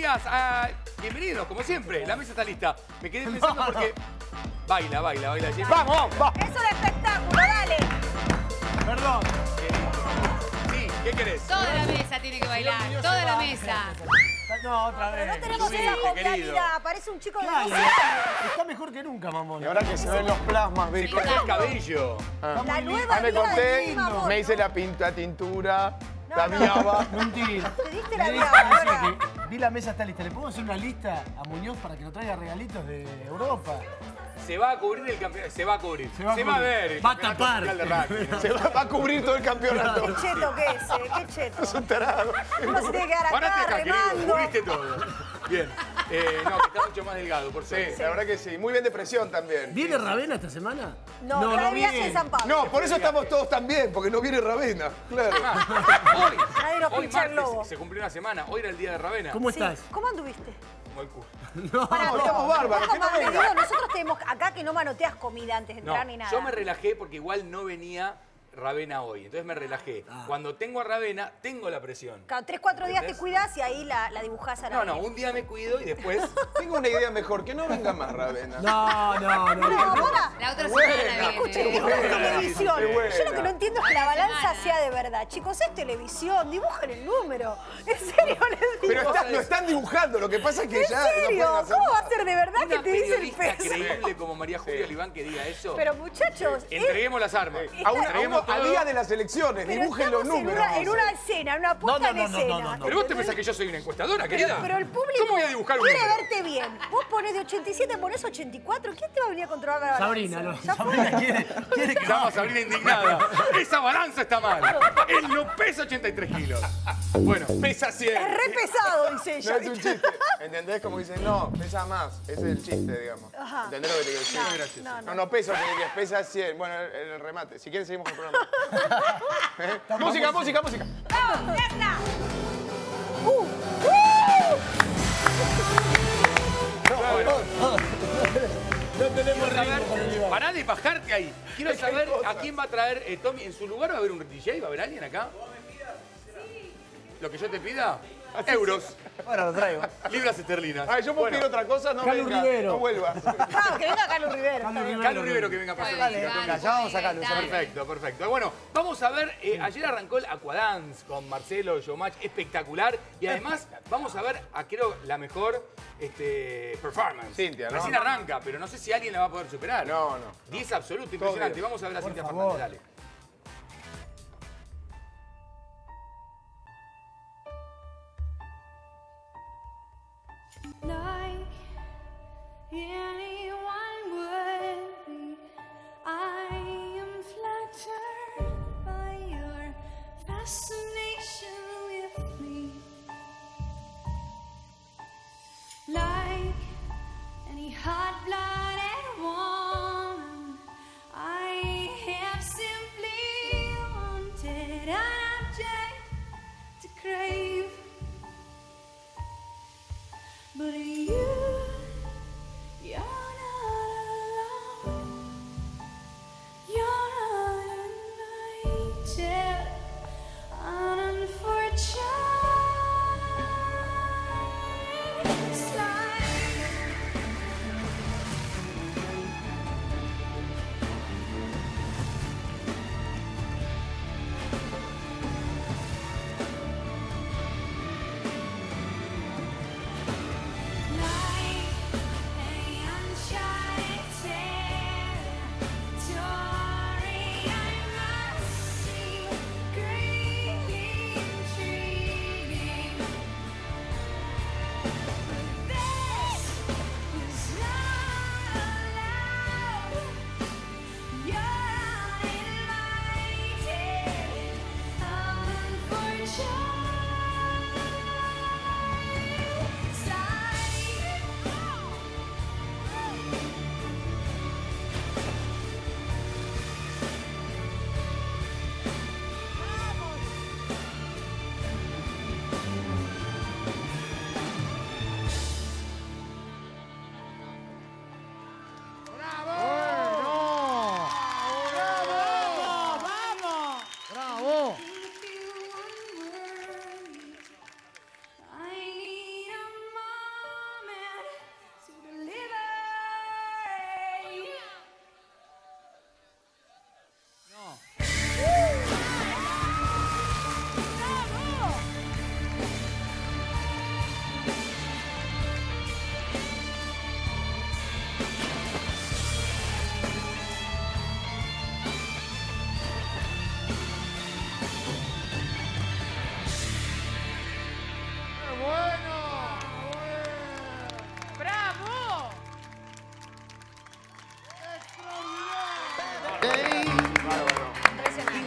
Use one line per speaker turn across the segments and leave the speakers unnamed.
bienvenidas a... Bienvenidos, como siempre. La mesa está lista. Me quedé pensando porque... Baila, Jenny.
¡Vamos!
Es un espectáculo, dale.
Perdón.
Sí, ¿qué querés?
Toda la mesa tiene que bailar, toda la mesa.
No, otra vez.
Pero no tenemos
Sí,
esa
querido.
jovialidad. Parece un chico de 12
Dale.
años.
Está mejor que nunca, mamón.
Y ahora que se ven los plasmas,
Me
¿viste?
corté el cabello.
La nueva
Me
vida
corté,
de Vilma Amor,
me hice
¿no?
la tintura,
No,
la
no.
viaba.
Mentira.
Te diste
Me
la
dice
viaba ahora.
que vi la mesa está lista. ¿Le podemos hacer una lista a Muñoz para que nos traiga regalitos de Europa?
Se va a cubrir el campeonato. Se va a cubrir.
Se va a
a
cubrir.
ver. el
Va a
campeonato
tapar.
mundial de rugby, ¿no?
Se va a cubrir todo el campeonato.
Qué cheto que es, qué cheto.
Es un tarado.
Uno se tiene que quedar
Parate
acá
acá, querido.
remando.
Cubriste todo. Bien. No, que está mucho más delgado, por
Sí,
suerte.
la verdad que sí. Muy bien de presión también.
¿Viene Ravena esta semana?
No, trae viaje en San Pablo.
No, por eso estamos todos tan bien, porque no viene Ravena. Claro.
Hoy,
Nadie nos
hoy
pincha el globo.
martes, se cumplió una semana. Hoy era el día de Ravena.
¿Cómo
Sí.
estás?
¿Cómo anduviste?
Como el culo.
No.
Pará, pero
estamos bárbaros,
vos
que no
como
venga.
digo, nosotros tenemos acá que no manoteas comida antes de
No,
entrar ni nada.
yo me relajé porque igual no venía Ravena hoy. Entonces me relajé. Cuando tengo a Ravena, tengo la presión.
Cada 3, 4 días te
¿Entendés?
cuidás y ahí la dibujás a la
No, un día me cuido y después...
Tengo una idea mejor, que no venga más Ravena.
No.
No, para.
La otra
Buena.
semana
Escuchen,
viene.
dibujo en televisión.
Qué buena.
Yo lo que no entiendo es que la balanza
semana.
sea de verdad. Chicos, es televisión, dibujen el número. En serio les digo.
Pero lo están dibujando, lo que pasa es que
¿En
ya no
serio?
pueden hacer
¿Cómo va
nada.
a ser de verdad que
Una
te dice el
periodista
peso?
creíble como María Julia Oliván que diga eso.
Pero muchachos,
Entreguemos las armas.
A día de las elecciones,
pero
dibujen los
estamos
números.
en una escena, en una puesta en escena.
no.
Pero vos te pensás que yo soy una encuestadora, querida.
Pero el público
¿Cómo voy a dibujar un
quiere
número?
verte bien. Vos ponés de 87, ponés 84. ¿Quién te va a venir a controlar la balanza?
Sabrina, no.
Ya fue.
Sabrina quiere que
Llama a Sabrina indignada. Esa balanza está mal. Él no pesa 83 kilos. Bueno,
Pesa 100.
Es re pesado, dice
No
ella.
es un chiste. ¿Entendés? Como dicen, no, pesa más. Ese es el chiste, digamos.
Ajá.
¿Entendés lo que te quiero decir?
No,
Muy gracioso.
no, no.
No pesa, porque pesa 100. Bueno, el remate. Si quieres, seguimos con el programa. ¿Eh? Música.
¡Vamos, ya está!
No tenemos ritmo
saber,
con el Iván.
pará de bajarte ahí. Quiero saber a quién va a traer Tommy. ¿En su lugar va a haber un DJ? ¿Va a haber alguien acá? ¿Lo que yo te pida? Euros,
Ahora lo traigo.
libras esterlinas.
Ay, yo puedo pedir otra cosa, no
Calu
venga,
Rivero.
no vuelvas.
Ah, que venga Carlos Rivero.
Carlos
está bien.
Carlos Rivero que venga a pasar.
Dale,
música,
dale,
Tommy.
Ya vamos a sacarlo,
dale.
Perfecto. Bueno, vamos a ver, ayer arrancó el Aquadance con Marcelo, Showmatch, espectacular. Y además vamos a ver, creo, la mejor performance.
Cintia, ¿no?
Recién arranca, pero no sé si alguien la va a poder superar.
No.
10 absoluto, impresionante.
bien.
Vamos a ver a
Por
Cintia
favor.
Fernández, dale.
Like anyone would be, I am flattered by your fascination with me. Like any hot-blooded woman, I have simply wanted an object to crave. But you're not alone. You're not invited.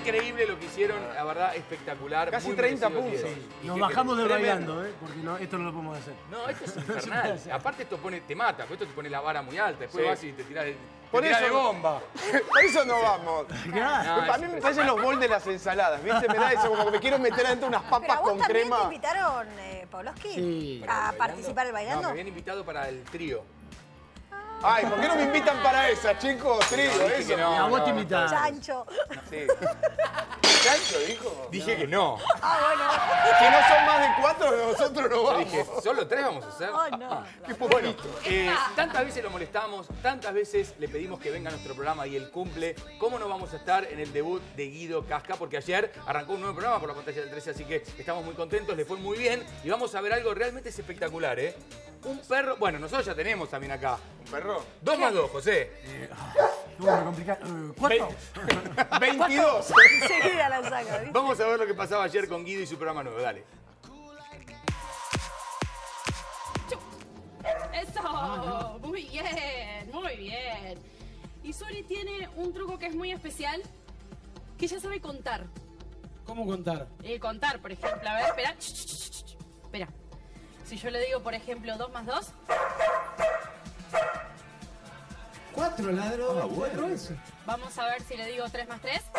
increíble lo que hicieron, la verdad, espectacular.
Casi
muy
30
merecido el
puntos.
10.
Nos
¿Y qué
bajamos de
querés?
bailando, porque no, esto no lo podemos hacer.
No, esto es infernal. Aparte esto te mata, porque esto te pone la vara muy alta. Después
Sí.
vas y te tirás de,
Por
te tirás
eso-
de bomba.
Por eso no vamos.
Claro.
No,
A mí me parecen los bols de las ensaladas, ¿viste? Me da eso, como que me quiero meter adentro unas
Pero
papas
a vos
con
también
crema.
te invitaron, Pavlovsky,
Sí.
a participar del
No,
bailando.
me habían invitado para el trío.
Ay, ¿por qué no me invitan para esa, chicos? Trigo,
dije
eso.
que no.
Y a vos te invitás.
Chancho.
Sí. ¿Chancho dijo?
Dije que no.
Si no son más de 4, nosotros no
Yo
vamos.
dije, ¿solo 3 vamos a hacer?
Ay, no.
Qué
Bueno,
poquito.
tantas veces lo molestamos, tantas veces le pedimos que venga a nuestro programa y él cumple. ¿Cómo no vamos a estar en el debut de Guido Casca? Porque ayer arrancó un nuevo programa por la pantalla del 13, así que estamos muy contentos, le fue muy bien. Y vamos a ver algo realmente espectacular, ¿eh? Un perro, bueno, nosotros ya tenemos también acá.
¿Un perro?
2 más 2, José.
¿Cómo me complica? ¿Cuánto?
22.
Enseguida la saca, ¿viste?
Vamos a ver lo que pasaba ayer con Guido y su programa nuevo, dale.
Eso, muy bien, muy bien. Y Suri tiene un truco que es muy especial, que ella sabe contar.
¿Cómo contar?
Contar, por ejemplo, a ver, espera. Espera. Si yo le digo, por ejemplo, 2 más 2,
4 ladrones. Cuatro eso.
vamos a ver si le digo 3 más 3.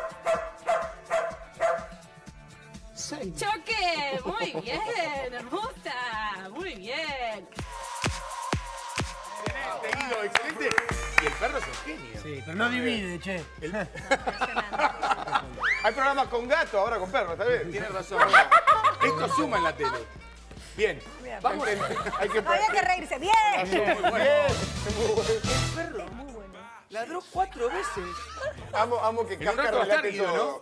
6.
¡Choque! Muy bien, hermosa, muy bien.
Excelente, Guido, excelente. Y el perro es un genio.
Sí, pero no divide, che.
Hay programas con gato, ahora con perro, ¿está bien?
Tienes razón. Esto suma en la tele. Bien,
Bien.
vamos.
Hay que
Había que reírse. ¡Bien!
Muy bueno.
El perro es muy bueno.
Ladró 4 veces.
Amo que
En un
Casca
rato va a estar
relate
Guido,
todo.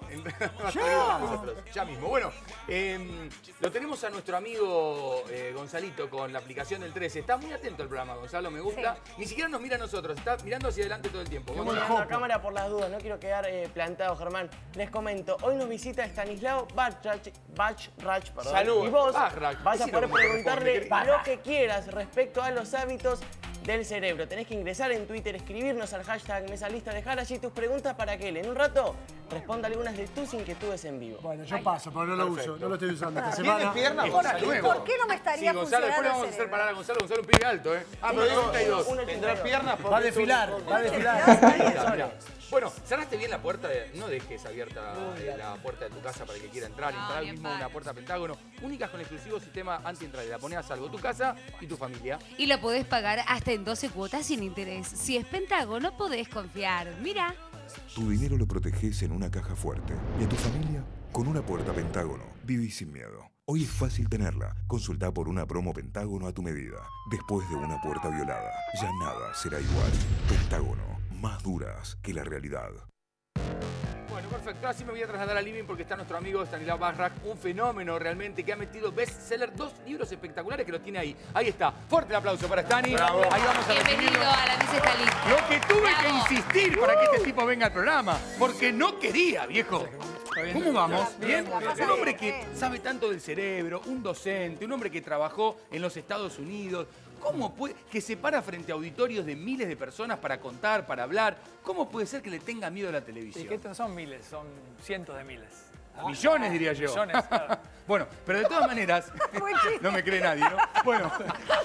¿no? Ya mismo. Bueno, lo tenemos a nuestro amigo Gonzalito con la aplicación del 13. Está muy atento al programa, Gonzalo, me gusta. Ni siquiera nos mira a nosotros, está mirando hacia adelante todo el tiempo. Gonzalo.
Mirando a cámara por las dudas, no quiero quedar plantado, Germán. Les comento, hoy nos visita Stanislao Bachrach, perdón.
Salud.
Y vos
Bachrach.
vas a
Decilo
poder
como
preguntarle
corresponde,
lo que quieras respecto a los hábitos del cerebro. Tenés que ingresar en Twitter, escribirnos al hashtag Mesalista, dejar allí tus preguntas para que él en un rato responda algunas de tus inquietudes en vivo.
Bueno, yo paso, pero no lo uso. No lo estoy usando esta
¿Tiene
semana.
piernas,
Es
Gonzalo?
nuevo.
¿Por qué no me estaría
Sí, Gonzalo, después le vamos a
funcionando el
hacer
cerebro?
parar a Gonzalo. Gonzalo un pibe alto, ¿eh? Ah, pero 92.
¿Tendrá piernas?
Va a desfilar, va a desfilar.
Mirá. Bueno, cerraste bien la puerta, no dejes abierta la puerta de tu casa para el que quiera entrar.
No,
Entrar
bien
mismo
padre.
una puerta Pentágono, únicas con exclusivo sistema anti-entrada. La pones a salvo tu casa y tu familia.
Y lo podés pagar hasta en 12 cuotas sin interés. Si es Pentágono, podés confiar. Mira.
Tu dinero lo proteges en una caja fuerte y a tu familia con una puerta Pentágono. Vivís sin miedo. Hoy es fácil tenerla. Consulta por una promo Pentágono a tu medida. Después de una puerta violada, ya nada será igual. Pentágono, más duras que la realidad.
Bueno, perfecto. Ahora sí me voy a trasladar al living porque está nuestro amigo Stanislao Bachrach, un fenómeno realmente que ha metido bestseller, 2 libros espectaculares que los tiene ahí. Ahí está. Fuerte el aplauso para Stani.
Bravo.
Ahí vamos a
Bienvenido
recibirlo.
a la mesa está lista.
Lo que tuve que
Bravo.
insistir para que este tipo venga al programa, porque no quería, viejo. ¿Cómo vamos? ¿Bien? Un hombre que sabe tanto del cerebro, un docente, un hombre que trabajó en los Estados Unidos. ¿Cómo puede, que se para frente a auditorios de miles de personas para contar, para hablar? ¿Cómo puede ser que le tenga miedo a la
Y
televisión?
que no son miles, son cientos de miles.
Millones, diría yo.
Millones, claro.
Bueno, pero de todas maneras,
Buen chiste.
no me cree nadie, ¿no? Bueno,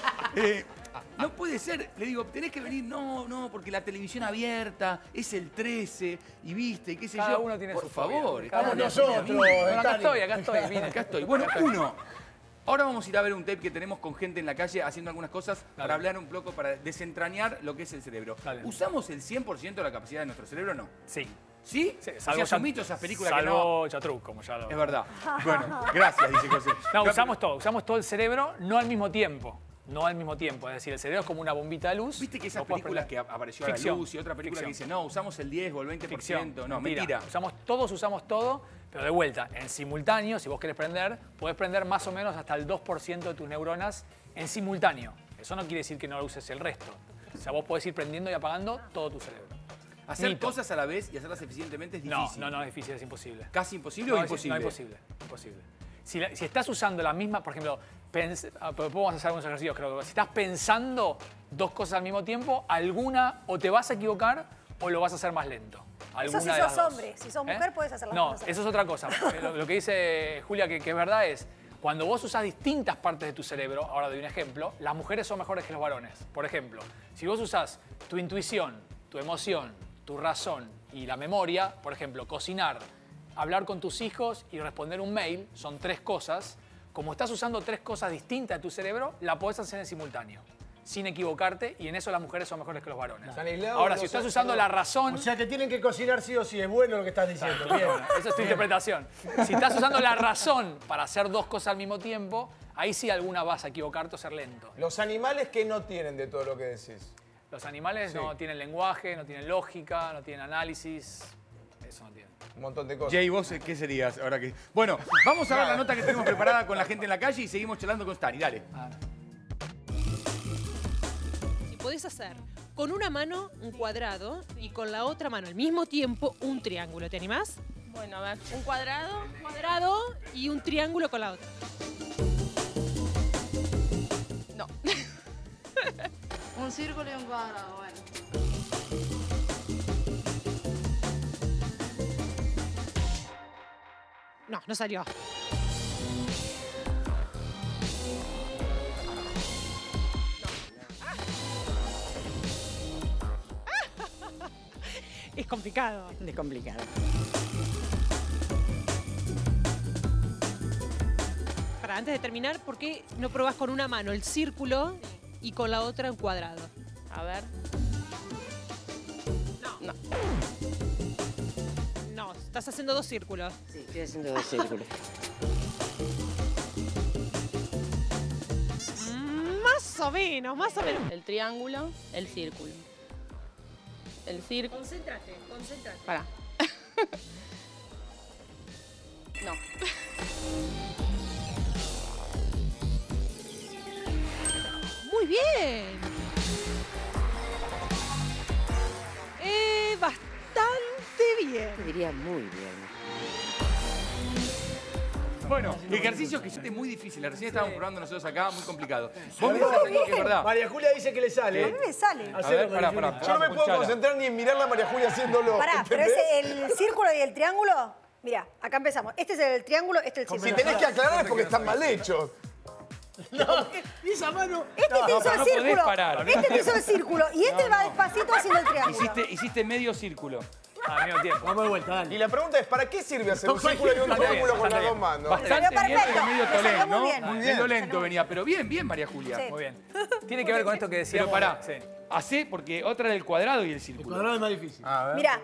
no puede ser. Le digo, tenés que venir. No, porque la televisión abierta es el 13 y viste, y qué sé
Cada
yo.
uno tiene
Por
su
favor.
fobia. Cada uno
nosotros,
Bueno, acá estoy, vine.
Acá estoy. Bueno, ahora vamos a ir a ver un tape que tenemos con gente en la calle haciendo algunas cosas para hablar un poco, para desentrañar lo que es el cerebro.
Dale.
¿Usamos el 100% de la capacidad de nuestro cerebro o no?
Sí.
¿Sí?
Sí,
O sea, son mitos esas películas que no...
salvo Chatruc, como ya lo...
Es verdad. Bueno, gracias, dice José.
No, usamos todo el cerebro, no al mismo tiempo. No al mismo tiempo, es decir, el cerebro es como una bombita de luz.
¿Viste que esas
Vos podés
películas que
prender-
apareció a la
Ficción.
luz y otra película que
Ficción.
dice, no, usamos el 10 o el 20%?
Ficción.
No, mentira.
Todos usamos todo, pero de vuelta, en simultáneo, si vos querés prender, podés prender más o menos hasta el 2% de tus neuronas en simultáneo. Eso no quiere decir que no uses el resto. O sea, vos podés ir prendiendo y apagando todo tu cerebro.
Hacer
Mito.
cosas a la vez y hacerlas eficientemente es difícil.
No, es difícil, es imposible.
¿Casi imposible
No,
o
es-
imposible?
No, imposible. Si estás usando la misma, por ejemplo, pero vamos a hacer algunos ejercicios, creo que si estás pensando dos cosas al mismo tiempo, alguna o te vas a equivocar o lo vas a hacer más lento.
Eso si
Alguna de las
sos
dos.
hombre. Si sos mujer, puedes hacer las
No,
cosas.
eso es otra cosa. Lo que dice Julia, que es verdad, es cuando vos usás distintas partes de tu cerebro, ahora doy un ejemplo, las mujeres son mejores que los varones. Por ejemplo, si vos usás tu intuición, tu emoción, tu razón y la memoria, por ejemplo, cocinar, hablar con tus hijos y responder un mail, son 3 cosas. Como estás usando 3 cosas distintas de tu cerebro, la podés hacer en simultáneo, sin equivocarte, y en eso las mujeres son mejores que los varones. Ahora, si estás usando la razón...
O sea que tienen que cocinar sí o sí, es bueno lo que estás diciendo. Bien.
Esa es tu interpretación. Si estás usando la razón para hacer 2 cosas al mismo tiempo, ahí sí alguna vas a equivocarte o ser lento.
Los animales que no tienen de todo lo que decís.
Los animales no tienen lenguaje, no tienen lógica, no tienen análisis. Eso no tienen.
Un montón de cosas.
Jay, ¿vos qué serías ahora que...? Bueno, vamos a ver la nota que tenemos preparada con la gente en la calle y seguimos charlando con Stani. Dale.
Si podés hacer con una mano un cuadrado y con la otra mano al mismo tiempo un triángulo, ¿te animás?
Bueno, a ver, un cuadrado.
Un cuadrado y un triángulo con la otra.
No.
Un círculo y un cuadrado, bueno.
No, no salió. Es complicado.
Es complicado.
Para antes de terminar, ¿por qué no probás con una mano el círculo y con la otra un cuadrado?
A ver.
No. No, estás haciendo 2 círculos.
Sí, estoy haciendo 2 círculos.
Más o menos, más o menos.
El triángulo, el círculo. El círculo.
Concéntrate, concéntrate.
Pará. No.
Muy bien. Bastante bien.
Yo diría muy bien.
Bueno, ejercicios que hiciste muy difíciles. Recién estábamos probando nosotros acá, muy complicado. Vos me decís algo que es verdad.
María Julia dice que le sale.
A mí me sale.
A ver, pará.
Yo no me puedo concentrar ni en mirarla a María Julia haciéndolo.
Pará, pero
¿entendés?
el círculo y el triángulo. Mira, acá empezamos. Este es el triángulo, este es el
Si
círculo.
tenés que aclarar es porque están mal hechos.
No, y esa mano.
Este te hizo el
no podés
círculo.
parar.
Este te hizo el círculo. Y este va despacito haciendo el triángulo.
Hiciste medio círculo.
Al mismo tiempo.
Vamos de vuelta, dale.
Y la pregunta es, ¿para qué sirve hacer un círculo y un triángulo con las dos manos?
Bastante
Salió
bien, pero
perfecto.
medio
Me salió
tolén,
muy
¿no?
bien.
Muy bien. Medio lento venía, pero bien, María Julia.
Sí.
Muy bien. Tiene que ver con esto que decíamos.
Pero pará,
Sí.
hacé porque otra era el cuadrado y el
El
círculo.
cuadrado es más difícil.
A ver.
Mira,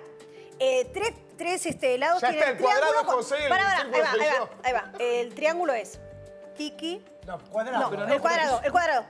tres lados
Ya
tienen
está, el cuadrado
triángulo
es José y el
Pará,
círculo soy yo.
ahí va. El triángulo es Kiki.
No, cuadrado.
No, el cuadrado.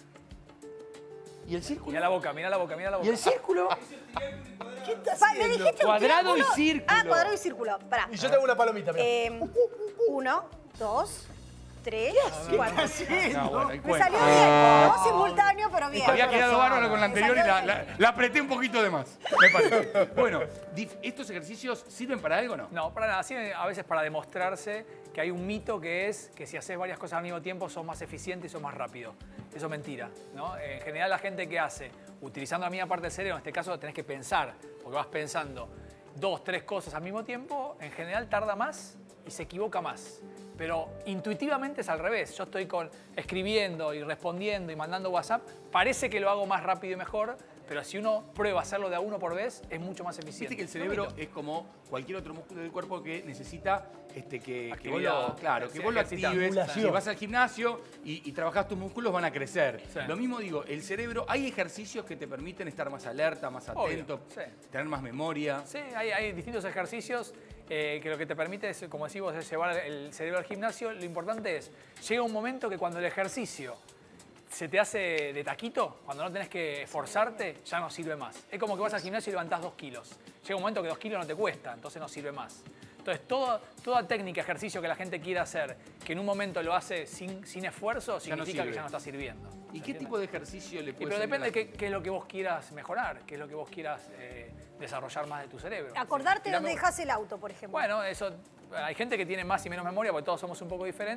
¿Y el círculo?
Mira la boca, mira la boca, mira la boca.
¿Y el círculo?
¿Qué estás
Me
haciendo?
dijiste un
Cuadrado y
triángulo.
círculo.
Ah, cuadrado y círculo. Pará.
Y yo tengo una palomita, mira.
1, 2, 3, 4.
No, bueno, y
Me
cuenta.
salió bien. No simultáneo, pero bien.
Había quedado bárbaro con la
Me
anterior y
salió
la apreté un poquito de más, me parece. Bueno, ¿estos ejercicios sirven para algo o no?
No, para nada. Sirve a veces para demostrarse que hay un mito que es que si haces varias cosas al mismo tiempo sos más eficiente y sos más rápido. Eso es mentira, ¿no? En general la gente que hace, utilizando la misma parte del cerebro, en este caso tenés que pensar, porque vas pensando 2, 3 cosas al mismo tiempo, en general tarda más y se equivoca más. Pero intuitivamente es al revés. Yo estoy escribiendo y respondiendo y mandando WhatsApp, parece que lo hago más rápido y mejor, pero si uno prueba hacerlo de a uno por vez, es mucho más eficiente.
Viste que el cerebro es como cualquier otro músculo del cuerpo que necesita que vos
Actividad,
lo, claro, que vos lo
ejercitar.
actives.
Estimulación.
Si vas al gimnasio y trabajás tus músculos, van a crecer.
Sí.
Lo mismo digo, el cerebro, hay ejercicios que te permiten estar más alerta, más
Obvio,
atento,
sí.
tener más memoria.
Sí, hay distintos ejercicios que lo que te permite, es, como decís vos, es llevar el cerebro al gimnasio. Lo importante es, llega un momento que cuando el ejercicio se te hace de taquito, cuando no tenés que esforzarte, ya no sirve más. Es como que vas al gimnasio y levantás 2 kilos. Llega un momento que 2 kilos no te cuesta, entonces no sirve más. Entonces, toda técnica, ejercicio que la gente quiera hacer, que en un momento lo hace sin esfuerzo, significa que ya no está sirviendo.
¿Y qué tipo de ejercicio le puede
Pero
servir a la
depende de
gente?
qué es lo que vos quieras mejorar, qué es lo que vos quieras desarrollar más de tu cerebro.
Acordarte
Tirame-
dónde dejas el auto, por ejemplo.
Bueno, eso, hay gente que tiene más y menos memoria, porque todos somos un poco diferentes,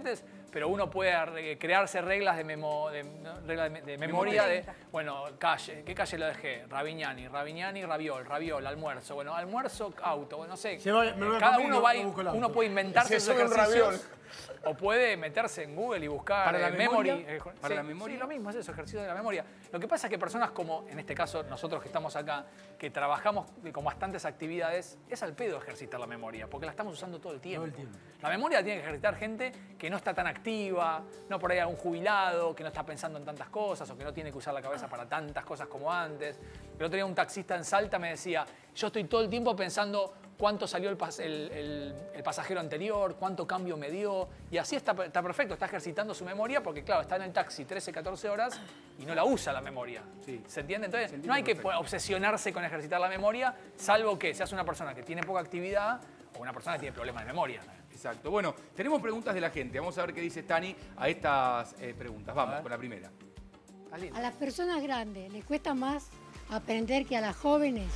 pero uno puede crearse reglas de, memoria de, bueno, calle, ¿qué calle lo dejé? Ravignani, Raviol, almuerzo. Bueno, almuerzo, auto, bueno, no sé. Cada uno uno puede inventarse esos ejercicios. O puede meterse en Google y buscar
¿Para la
memory.
¿Para la memoria?
Sí, lo mismo es eso, ejercicio de la memoria. Lo que pasa es que personas como, en este caso, nosotros que estamos acá, que trabajamos con bastantes actividades, es al pedo ejercitar la memoria, porque la estamos usando todo el tiempo. La memoria la tiene que ejercitar gente que no está tan activa, no por ahí algún jubilado, que no está pensando en tantas cosas o que no tiene que usar la cabeza para tantas cosas como antes. El otro día un taxista en Salta me decía, yo estoy todo el tiempo pensando cuánto salió el pasajero anterior, cuánto cambio me dio. Y así está perfecto, está ejercitando su memoria porque, claro, está en el taxi 13, 14 horas y no la usa la memoria. Sí. ¿Se entiende? Entonces, no hay que obsesionarse con ejercitar la memoria, salvo que seas una persona que tiene poca actividad o una persona que tiene problemas de memoria.
Exacto. Bueno, tenemos preguntas de la gente. Vamos a ver qué dice Tani a estas preguntas. Vamos con la primera.
A las personas grandes les cuesta más aprender que a las jóvenes.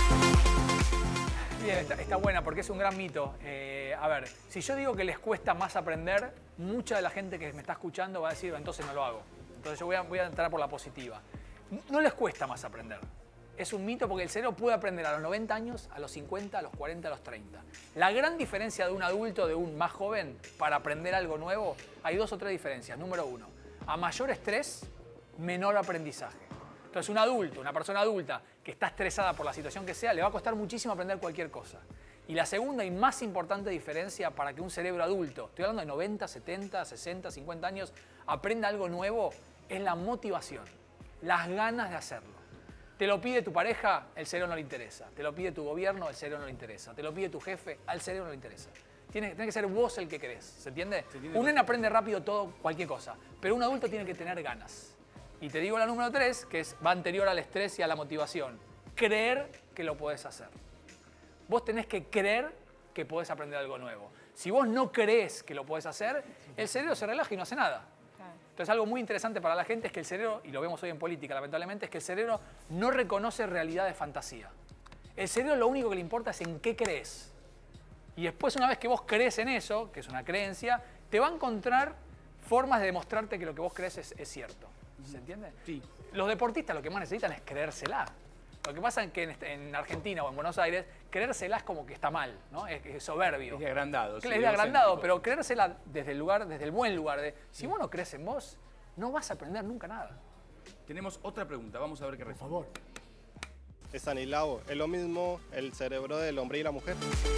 Bien, está buena porque es un gran mito. A ver, si yo digo que les cuesta más aprender, mucha de la gente que me está escuchando va a decir, entonces no lo hago. Entonces yo voy a entrar por la positiva. No les cuesta más aprender. Es un mito porque el cerebro puede aprender a los 90 años, a los 50, a los 40, a los 30. La gran diferencia de un adulto, de un más joven, para aprender algo nuevo, hay 2 o 3 diferencias. Número 1, a mayor estrés, menor aprendizaje. Entonces un adulto, una persona adulta que está estresada por la situación que sea, le va a costar muchísimo aprender cualquier cosa. Y la segunda y más importante diferencia para que un cerebro adulto, estoy hablando de 90, 70, 60, 50 años, aprenda algo nuevo, es la motivación, las ganas de hacerlo. Te lo pide tu pareja, el cerebro no le interesa. Te lo pide tu gobierno, el cerebro no le interesa. Te lo pide tu jefe, al cerebro no le interesa. Tiene que ser vos el que querés, ¿se entiende? Un nene aprende rápido todo, cualquier cosa, pero un adulto tiene que tener ganas. Y te digo la número 3, que va anterior al estrés y a la motivación. Creer que lo podés hacer. Vos tenés que creer que podés aprender algo nuevo. Si vos no crees que lo podés hacer, el cerebro se relaja y no hace nada. Entonces algo muy interesante para la gente es que el cerebro, y lo vemos hoy en política lamentablemente, es que el cerebro no reconoce realidad de fantasía. El cerebro lo único que le importa es en qué crees. Y después, una vez que vos crees en eso, que es una creencia, te va a encontrar formas de demostrarte que lo que vos crees es cierto. ¿Se entiende? Sí. Los deportistas lo que más necesitan es creérsela. Lo que pasa es que en Argentina o en Buenos Aires, creérsela es como que está mal, ¿no? Es soberbio.
Es de agrandado.
Es de agrandado, pero creérsela desde el buen lugar de, si vos no crees en vos, no vas a aprender nunca nada.
Tenemos otra pregunta, vamos a ver qué responde. Por favor.
Estanislao, ¿es lo mismo el cerebro del hombre y la mujer?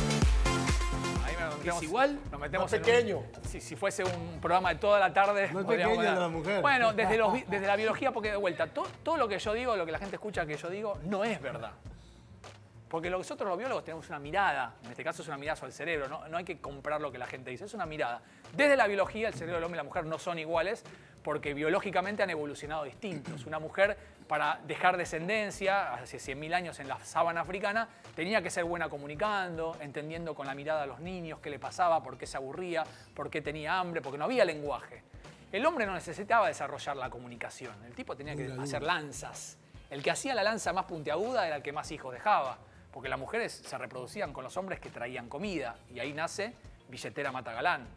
¿Es igual? Nos metemos más pequeño. Si fuese un programa de toda la tarde...
No es pequeño la mujer.
Bueno, desde la biología, porque de vuelta, todo lo que yo digo, lo que la gente escucha que yo digo, no es verdad. Porque nosotros los biólogos tenemos una mirada, en este caso es una mirada sobre el cerebro, no hay que comprar lo que la gente dice, es una mirada. Desde la biología, el cerebro del hombre y la mujer no son iguales porque biológicamente han evolucionado distintos. Una mujer, para dejar descendencia, hace 100.000 años en la sabana africana, tenía que ser buena comunicando, entendiendo con la mirada a los niños qué le pasaba, por qué se aburría, por qué tenía hambre, porque no había lenguaje. El hombre no necesitaba desarrollar la comunicación, el tipo tenía que hacer lanzas. El que hacía la lanza más puntiaguda era el que más hijos dejaba. Porque las mujeres se reproducían con los hombres que traían comida. Y ahí nace billetera mata galán.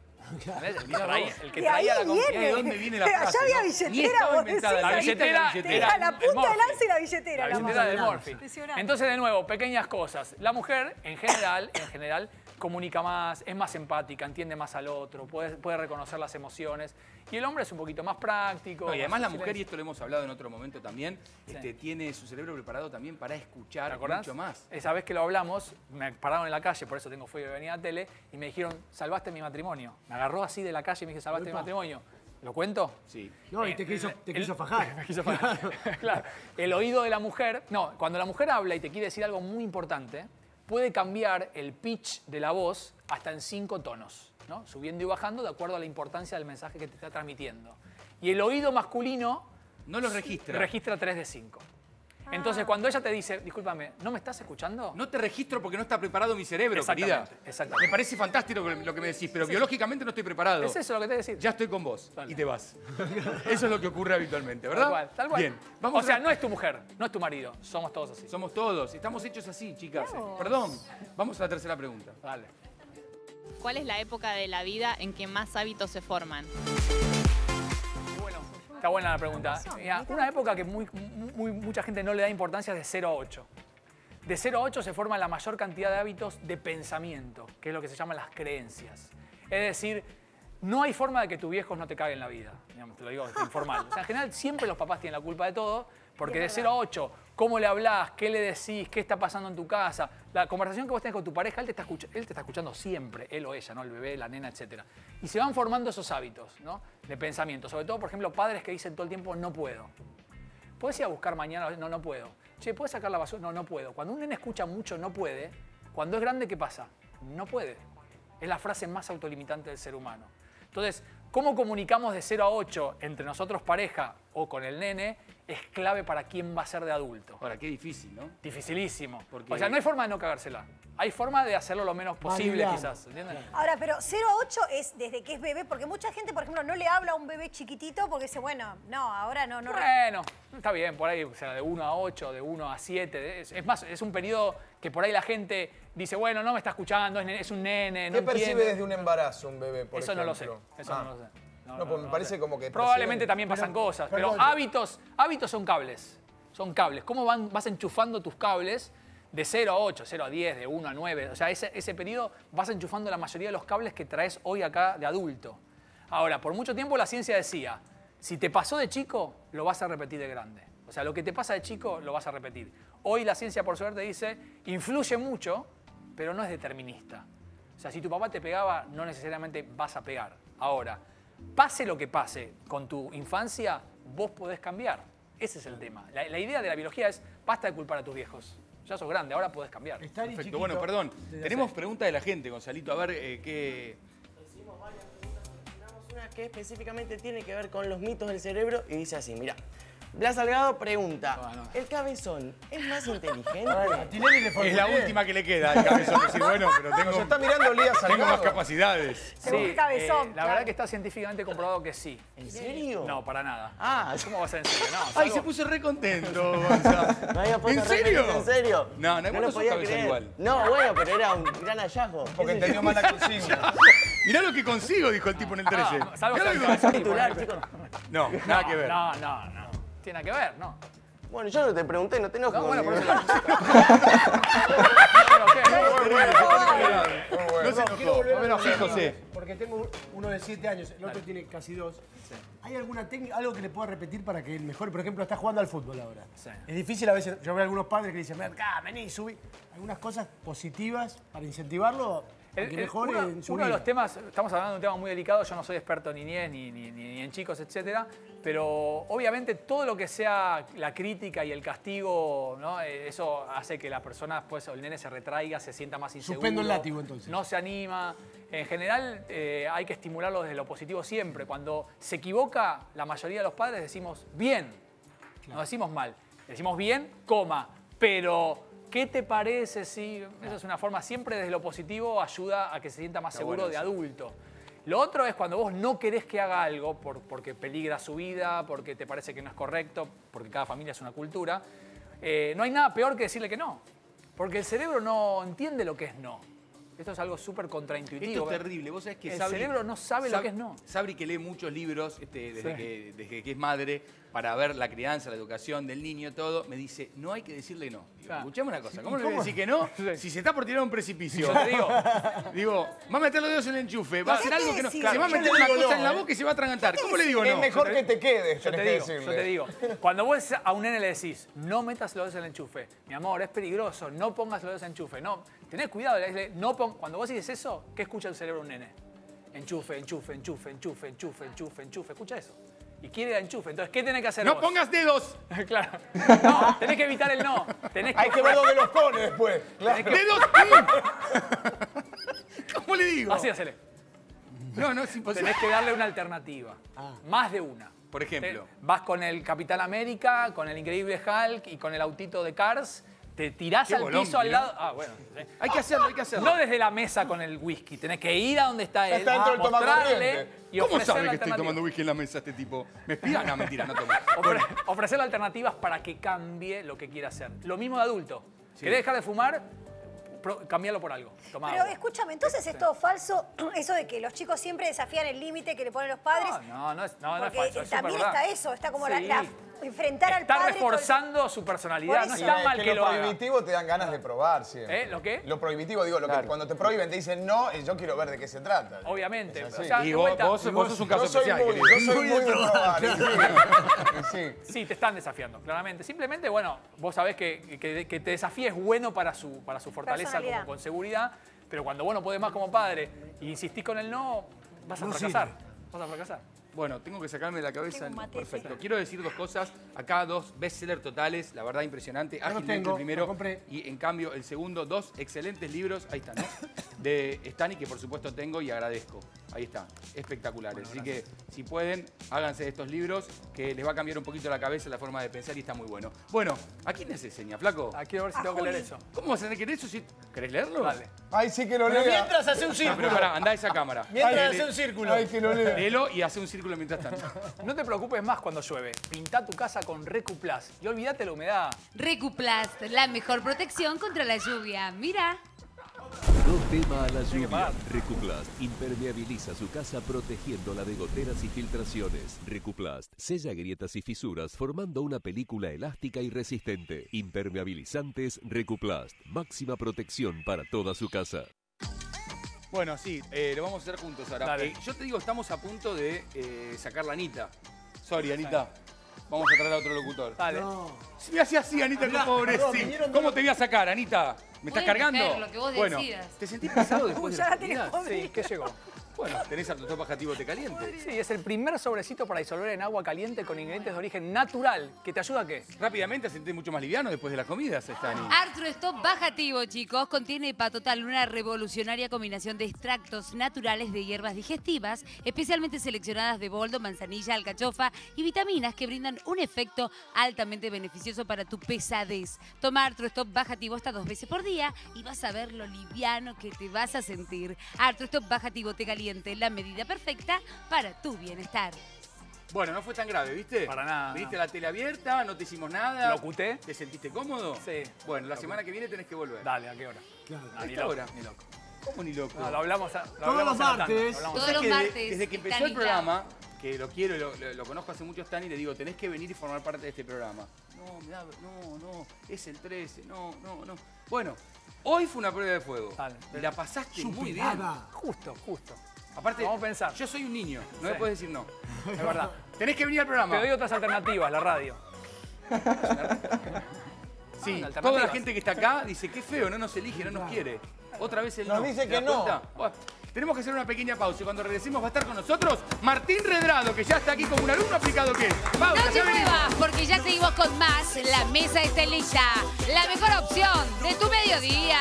El que traía la comida.
¿De
dónde viene la frase?
Allá había billetera, vos decís.
La billetera
era la punta de lanza y la billetera.
La billetera del Morphy. Entonces, de nuevo, pequeñas cosas. La mujer, en general, comunica más, es más empática, entiende más al otro, puede reconocer las emociones. Y el hombre es un poquito más práctico.
No, y además la mujer, y esto lo hemos hablado en otro momento también, tiene su cerebro preparado también para escuchar mucho más.
Esa vez que lo hablamos, me pararon en la calle, por eso tengo fobia de venir a la tele, y me dijeron, salvaste mi matrimonio. Me agarró así de la calle y me dije, salvaste mi matrimonio. ¿Lo cuento?
Sí.
No, y te quiso fajar.
Me quiso fajar. Claro. El oído de la mujer, cuando la mujer habla y te quiere decir algo muy importante, puede cambiar el pitch de la voz hasta en 5 tonos, ¿no? Subiendo y bajando de acuerdo a la importancia del mensaje que te está transmitiendo. Y el oído masculino
no lo registra.
Registra 3 de 5. Entonces, cuando ella te dice, discúlpame, ¿no me estás escuchando?
No te registro porque no está preparado mi cerebro, querida.
Exactamente.
Me parece fantástico lo que me decís, pero biológicamente no estoy preparado.
Es eso lo que te voy a decir.
Ya estoy con vos y te vas. Eso es lo que ocurre habitualmente, ¿verdad?
Tal cual.
Bien.
O sea, no es tu mujer, no es tu marido, somos todos así.
Somos todos, estamos hechos así, chicas. Perdón, vamos a la tercera pregunta.
Dale.
¿Cuál es la época de la vida en que más hábitos se forman?
Está buena la pregunta. Mira, una época que mucha gente no le da importancia es de 0 a 8. De 0 a 8 se forma la mayor cantidad de hábitos de pensamiento, que es lo que se llaman las creencias. Es decir, no hay forma de que tus viejos no te caguen la vida. Digamos, te lo digo informal. O sea, en general siempre los papás tienen la culpa de todo, porque de 0 a 8, ¿cómo le hablás? ¿Qué le decís? ¿Qué está pasando en tu casa? La conversación que vos tenés con tu pareja, él te está escuchando siempre, él o ella, ¿no? El bebé, la nena, etc. Y se van formando esos hábitos, ¿no? De pensamiento. Sobre todo, por ejemplo, padres que dicen todo el tiempo, no puedo. ¿Puedes ir a buscar mañana? No, no puedo. Che, ¿puedes sacar la basura? No, no puedo. Cuando un nene escucha mucho no puede, cuando es grande, ¿qué pasa? No puede. Es la frase más autolimitante del ser humano. Entonces, ¿cómo comunicamos de 0 a 8 entre nosotros pareja o con el nene? Es clave para quién va a ser de adulto.
Ahora, qué difícil, ¿no?
Dificilísimo.
Porque...
O sea, no hay forma de no cagársela. Hay forma de hacerlo lo menos posible, quizás. ¿Entienden?
Ahora, pero 0 a 8 es desde que es bebé, porque mucha gente, por ejemplo, no le habla a un bebé chiquitito porque dice, bueno, no, ahora no.
Bueno, está bien, por ahí, o sea, de 1 a 8, de 1 a 7. Es más, es un periodo que por ahí la gente dice, bueno, no me está escuchando, es un nene, no
¿Qué percibe
entiende.
desde un embarazo un bebé, por
Eso
ejemplo?
no lo sé, eso no lo sé.
No, pues me parece como que...
Probablemente también pasan cosas, pero hábitos son cables. Son cables. ¿Cómo vas enchufando tus cables de 0 a 8, 0 a 10, de 1 a 9? O sea, ese periodo vas enchufando la mayoría de los cables que traes hoy acá de adulto. Ahora, por mucho tiempo la ciencia decía, si te pasó de chico, lo vas a repetir de grande. O sea, lo que te pasa de chico, lo vas a repetir. Hoy la ciencia, por suerte, dice, influye mucho, pero no es determinista. O sea, si tu papá te pegaba, no necesariamente vas a pegar. Ahora, pase lo que pase con tu infancia, vos podés cambiar. Ese es el tema. La idea de la biología es, basta de culpar a tus viejos. Ya sos grande, ahora podés cambiar.
Perfecto. Bueno, perdón. Tenemos preguntas de la gente, Gonzalito. A ver, qué...
Hicimos varias preguntas, seleccionamos una que específicamente tiene que ver con los mitos del cerebro y dice así, mira. Blas Salgado pregunta, ¿el cabezón es más inteligente?
Es la última que le queda al cabezón. Decir, bueno, pero tengo...
Nos está mirando Lía Salgado.
Tengo más capacidades.
Sí, la verdad que está científicamente comprobado que sí.
¿En serio?
No, para nada.
Ah,
¿cómo va a ser en serio? No,
Ay, se puso re contento, Gonzalo.
¿En
serio?
¿En serio?
No,
lo
sos
podía
cabezón
creer.
igual.
No, bueno, pero era un gran hallazgo.
Porque entendió mal la consigna.
Mirá lo que consigo, dijo el tipo en el 13.
Salvo
Mirá
que
lo que
el
consigo.
Titular, chicos.
No, nada que ver.
No. Tiene que ver, ¿no?
Bueno, yo no te pregunté, no te enojes.
No, bueno, por eso
No se enojó. Sí, José.
Porque tengo uno de 7 años, el otro tiene casi 2. ¿Hay alguna técnica, algo que le pueda repetir para que él mejore? Por ejemplo, está jugando al fútbol ahora.
Sí.
Es difícil a veces, yo veo algunos padres que dicen, acá, vení, subí. Algunas cosas positivas para incentivarlo a que mejore en su
uno de
vida.
los temas, estamos hablando de un tema muy delicado, yo no soy experto ni niñez, ni en chicos, etcétera, pero obviamente todo lo que sea la crítica y el castigo, ¿no? Eso hace que la persona, pues, o el nene se retraiga, se sienta más inseguro.
Suspendo el látigo, entonces.
No se anima. En general, hay que estimularlo desde lo positivo siempre. Cuando se equivoca, la mayoría de los padres decimos bien, no decimos mal. Decimos bien, pero... ¿Qué te parece si...? Esa es una forma siempre desde lo positivo, ayuda a que se sienta más seguro de adulto. Lo otro es cuando vos no querés que haga algo porque peligra su vida, porque te parece que no es correcto, porque cada familia es una cultura. No hay nada peor que decirle que no. Porque el cerebro no entiende lo que es no. Esto es algo súper contraintuitivo.
Esto es terrible. Vos sabés que
el
Sabri,
cerebro no sabe lo que es no.
Sabri, que lee muchos libros desde que es madre, para ver la crianza, la educación del niño, todo, me dice, no hay que decirle no. Digo, escuchame una cosa, ¿cómo le voy a decir que no? Si se está por tirar a un precipicio.
Yo te
digo, va a meter los dedos en el enchufe, va a hacer algo que no... Se va a meter una cosa en la boca y se va a atragantar. ¿Cómo le digo no?
Es mejor que te quedes,
yo te digo. Cuando vos a un nene le decís, no metas los dedos en el enchufe, mi amor, es peligroso, no pongas los dedos en el enchufe, no, tenés cuidado, cuando vos dices eso, ¿qué escucha el cerebro de un nene? Enchufe, enchufe, enchufe, enchufe, enchufe, enchufe, enchufe, escucha eso. Y quiere el enchufe. Entonces, ¿qué tenés que hacer
¡No
vos?
pongas dedos!
Claro. No, tenés que evitar el no.
Hay que ver dónde los pone después. Claro.
¡Dedos! ¿Cómo le digo?
Así hacele.
No, es imposible.
Tenés que darle una alternativa. Más de una.
Por ejemplo.
Vas con el Capitán América, con el Increíble Hulk y con el autito de Cars. Te tirás al piso al lado. Ah, bueno. Sí.
Hay que hacerlo.
No desde la mesa con el whisky. Tenés que ir a donde está él.
Está dentro del
mostrarle y
¿Cómo
ofrecerle
sabe que estoy tomando whisky en la mesa este tipo? ¿Me espía? No, mentira, no tomo.
Ofrecerle alternativas para que cambie lo que quiera hacer. Lo mismo de adulto. ¿Querés dejar de fumar? Cambialo por algo. Tomá
Pero
agua.
escúchame, entonces es todo falso eso de que los chicos siempre desafían el límite que le ponen los padres.
No es
Porque
falso. Es
también
súper verdad.
está eso, está como
Sí.
enfrentar al
Está
padre.
reforzando su personalidad. No
Sí,
está
es
mal que
lo
lo haga.
prohibitivo te dan ganas de probar siempre.
¿Lo qué?
Lo prohibitivo, digo, que cuando te prohiben te dicen no, yo quiero ver de qué se trata.
Obviamente.
Es así.
O sea,
Y
de
vos
vuelta-
sos un caso
Yo soy
especial,
muy,
querido.
yo soy muy de probar.
Sí, te están desafiando, claramente. Simplemente, bueno, vos sabés que te desafíe es bueno para su fortaleza
Personalidad.
con seguridad, pero cuando vos no podés más como padre y insistís con el no, vas a
No
fracasar. Vas a fracasar.
Bueno, tengo que sacarme de la cabeza.
Tengo un mate,
Perfecto. Quiero decir dos cosas. Acá dos bestsellers totales, la verdad impresionante.
lo
Ágilmente
tengo,
el primero
lo compré.
y en cambio el segundo, dos excelentes libros, ahí están, ¿no? De Stani, que por supuesto tengo y agradezco. Ahí está, espectaculares. Así que si pueden, háganse de estos libros que les va a cambiar un poquito la cabeza, la forma de pensar y está muy bueno. Bueno, ¿a quién les enseña, flaco?
Quiero ver si tengo que leer eso.
¿Cómo vas a tener que leer eso? ¿Querés leerlo?
Dale.
Ay, sí que lo
Pero
lea.
mientras hace un
No,
círculo.
pero pará, andá a esa cámara.
Mientras
Lee-
hace un círculo.
Ay, que lo lea.
Léelo y hace un círculo mientras tanto.
No te preocupes más cuando llueve. Pintá tu casa con Recuplast y olvídate la humedad.
Recuplast, la mejor protección contra la lluvia. Mira.
No tema a la lluvia. Recuplast impermeabiliza su casa protegiéndola de goteras y filtraciones. Recuplast sella grietas y fisuras formando una película elástica y resistente. Impermeabilizantes Recuplast. Máxima protección para toda su casa.
Bueno, sí, lo vamos a hacer juntos ahora.
Dale.
Yo te digo, estamos a punto de sacar la Anita. Sorry, Anita. Vamos a traer a otro locutor.
Dale.
Si me hacía así, Anita, qué pobre.
perdón,
Sí.
vinieron
¿Cómo te voy a sacar, Anita? ¿Me estás
Pueden
cargando?
hacer lo que vos
bueno,
decidas.
¿te sentís pesado después de
Ya
las
la tenés
comidas?
podrida.
Sí, ¿qué llegó?
Bueno, tenés Artotop Bajativo Té Caliente.
Sí, es el primer sobrecito para disolver en agua caliente con ingredientes de origen natural. ¿Que te ayuda a qué?
Rápidamente a sentir mucho más liviano después de las comidas, Stani.
Artro Stop Bajativo, chicos, contiene Hepatotal, una revolucionaria combinación de extractos naturales de hierbas digestivas, especialmente seleccionadas de boldo, manzanilla, alcachofa y vitaminas que brindan un efecto altamente beneficioso para tu pesadez. Toma Artro Stop Bajativo hasta 2 veces por día y vas a ver lo liviano que te vas a sentir. Artro Stop Bajativo Té Caliente, la medida perfecta para tu bienestar.
Bueno, no fue tan grave, ¿viste?
Para nada.
Viniste a la tele abierta, no te hicimos nada.
¿Lo oculté?
¿Te sentiste cómodo?
Sí.
Bueno, la semana que viene tenés que volver.
Dale, ¿a qué hora?
¿A
ni
esta
loco,
hora?
ni loco.
¿Cómo ni loco?
No, lo hablamos
Todos
en la
los
tanda,
martes.
lo hablamos
Todos
¿Sabes
los
que
martes.
desde que empezó
Stani
el programa, que lo quiero y lo conozco hace mucho, Stani, le digo, tenés que venir y formar parte de este programa. No, es el 13, no. Bueno, hoy fue una prueba de fuego.
Dale.
Y la pasaste muy bien.
Superada.
Justo.
Aparte,
Vamos a pensar.
yo soy un niño, no
Sí.
me puedes decir no.
Es verdad.
Tenés que venir al programa.
Te doy otras alternativas, la radio.
Sí,
alternativas.
toda la gente que está acá dice, qué feo, no nos elige, no nos quiere. Otra vez el
Nos
no.
dice
¿Te
que
das
no.
cuenta? Bueno, tenemos que hacer una pequeña pausa y cuando regresemos va a estar con nosotros Martín Redrado, que ya está aquí como un alumno aplicado que es. Pausa,
No te
ya venimos.
muevas, porque ya seguimos con más. La mesa está lista. La mejor opción de tu mediodía.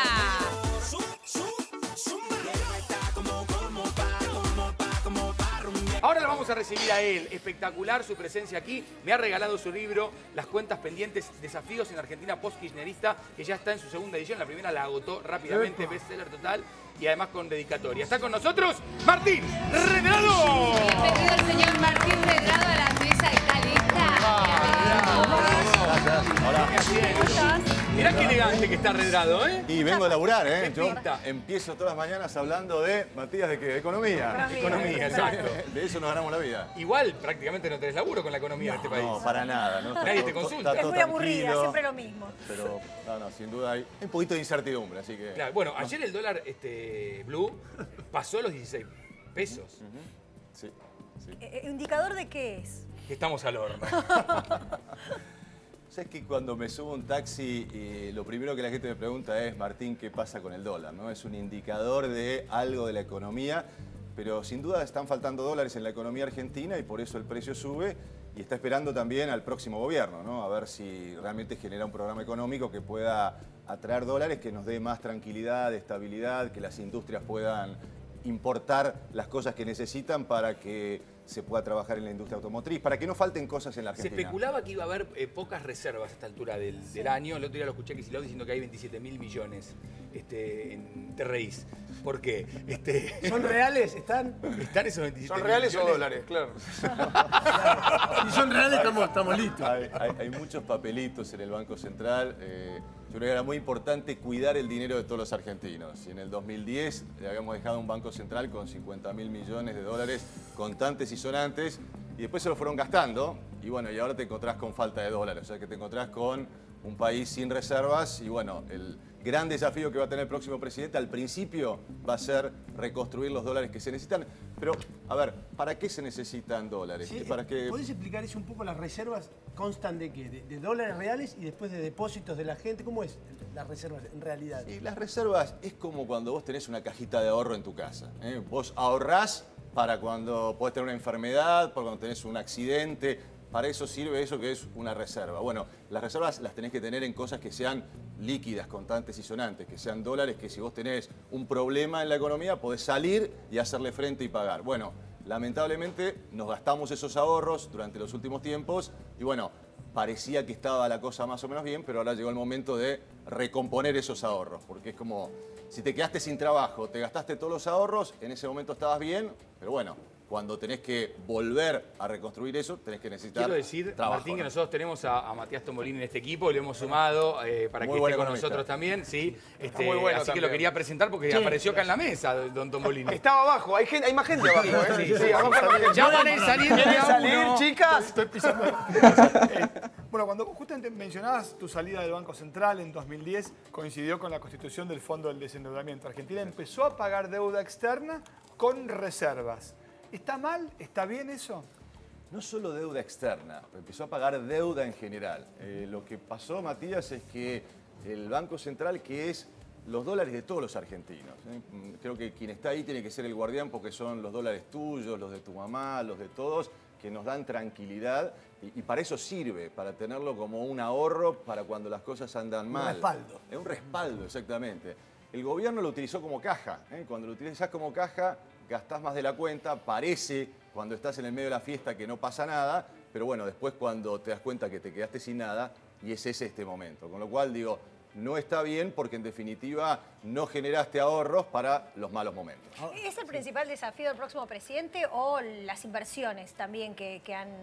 Ahora lo vamos a recibir a él. Espectacular su presencia aquí. Me ha regalado su libro, Las cuentas pendientes, desafíos en Argentina post-kirchnerista, que ya está en su segunda edición. La primera la agotó rápidamente, bestseller total y además con dedicatoria. Está con nosotros Martín Redrado.
Bienvenido el señor Martín Redrado a la mesa está lista.
Hola.
Mirá qué elegante que está Redrado, ¿eh?
Y vengo a laburar, ¿eh?
¿Qué
Yo
pinta?
empiezo todas las mañanas hablando de, Matías, ¿de qué? De economía.
Economía, exacto.
De eso nos ganamos la vida.
Igual prácticamente no tenés laburo con la economía de este país.
No, para nada. ¿no?
Nadie te consulta.
Está
Es
todo
muy aburrida,
tranquilo,
siempre lo mismo.
Pero, no, sin duda hay un poquito de incertidumbre, así que...
Claro, bueno, ayer el dólar blue pasó los 16 pesos.
Sí, sí.
¿Indicador de qué es?
Que estamos al horno.
Sabes que cuando me subo a un taxi, lo primero que la gente me pregunta es, Martín, ¿qué pasa con el dólar? ¿No? Es un indicador de algo de la economía, pero sin duda están faltando dólares en la economía argentina y por eso el precio sube y está esperando también al próximo gobierno, ¿no? A ver si realmente genera un programa económico que pueda atraer dólares, que nos dé más tranquilidad, estabilidad, que las industrias puedan importar las cosas que necesitan para que se pueda trabajar en la industria automotriz, para que no falten cosas en la
Se
Argentina.
especulaba que iba a haber pocas reservas a esta altura del año. El otro día lo escuché a Kicillof diciendo que hay 27.000 millones en TRIs. ¿Por qué?
¿Son reales? ¿Están?
¿Están esos 27.000
¿Son reales o
millones?
dólares? Claro.
Si son reales, estamos listos.
Hay muchos papelitos en el Banco Central. Yo creo que era muy importante cuidar el dinero de todos los argentinos. Y en el 2010 le habíamos dejado un banco central con 50.000 millones de dólares contantes y sonantes, y después se lo fueron gastando, y bueno, y ahora te encontrás con falta de dólares, o sea que te encontrás con un país sin reservas, y bueno, el gran desafío que va a tener el próximo presidente al principio va a ser reconstruir los dólares que se necesitan. Pero, a ver, ¿para qué se necesitan dólares?
Sí,
¿Para qué?
¿Podés explicar eso un poco? ¿Las reservas constan de qué? ¿De dólares reales y después de depósitos de la gente? ¿Cómo es las reservas en realidad?
Y las reservas es como cuando vos tenés una cajita de ahorro en tu casa. Vos ahorrás para cuando podés tener una enfermedad, para cuando tenés un accidente. Para eso sirve eso que es una reserva. Bueno, las reservas las tenés que tener en cosas que sean líquidas, contantes y sonantes, que sean dólares, que si vos tenés un problema en la economía podés salir y hacerle frente y pagar. Bueno, lamentablemente nos gastamos esos ahorros durante los últimos tiempos y bueno, parecía que estaba la cosa más o menos bien, pero ahora llegó el momento de recomponer esos ahorros, porque es como, si te quedaste sin trabajo, te gastaste todos los ahorros, en ese momento estabas bien, pero bueno, cuando tenés que volver a reconstruir eso, tenés que necesitar
Quiero decir,
trabajo,
Martín, que
¿no?
nosotros tenemos a Matías Tombolini en este equipo, le hemos sumado para
Muy
que
buen
esté con
economista.
nosotros también, sí.
muy bueno
así que
también.
lo quería presentar porque
Sí,
apareció acá en la mesa, don Tombolini.
Estaba abajo, hay más gente abajo, ¿eh?
Sí,
abajo hay más gente.
Ya van a ir saliendo de
¿Quieren
a
salir,
uno?
chicas?
Estoy pisando. Bueno, cuando justamente mencionabas tu salida del Banco Central en 2010, coincidió con la constitución del Fondo del Desendeudamiento. Argentina empezó a pagar deuda externa con reservas. ¿Está mal? ¿Está bien eso?
No solo deuda externa, empezó a pagar deuda en general. Lo que pasó, Matías, es que el Banco Central, que es los dólares de todos los argentinos, creo que quien está ahí tiene que ser el guardián porque son los dólares tuyos, los de tu mamá, los de todos, que nos dan tranquilidad y para eso sirve, para tenerlo como un ahorro para cuando las cosas andan mal.
Un respaldo.
Es un respaldo, exactamente. El gobierno lo utilizó como caja. Cuando lo utilizás como caja, gastás más de la cuenta, parece cuando estás en el medio de la fiesta que no pasa nada, pero bueno, después cuando te das cuenta que te quedaste sin nada, y ese es este momento. Con lo cual digo, no está bien porque en definitiva no generaste ahorros para los malos momentos.
¿Es el principal desafío del próximo presidente o las inversiones también que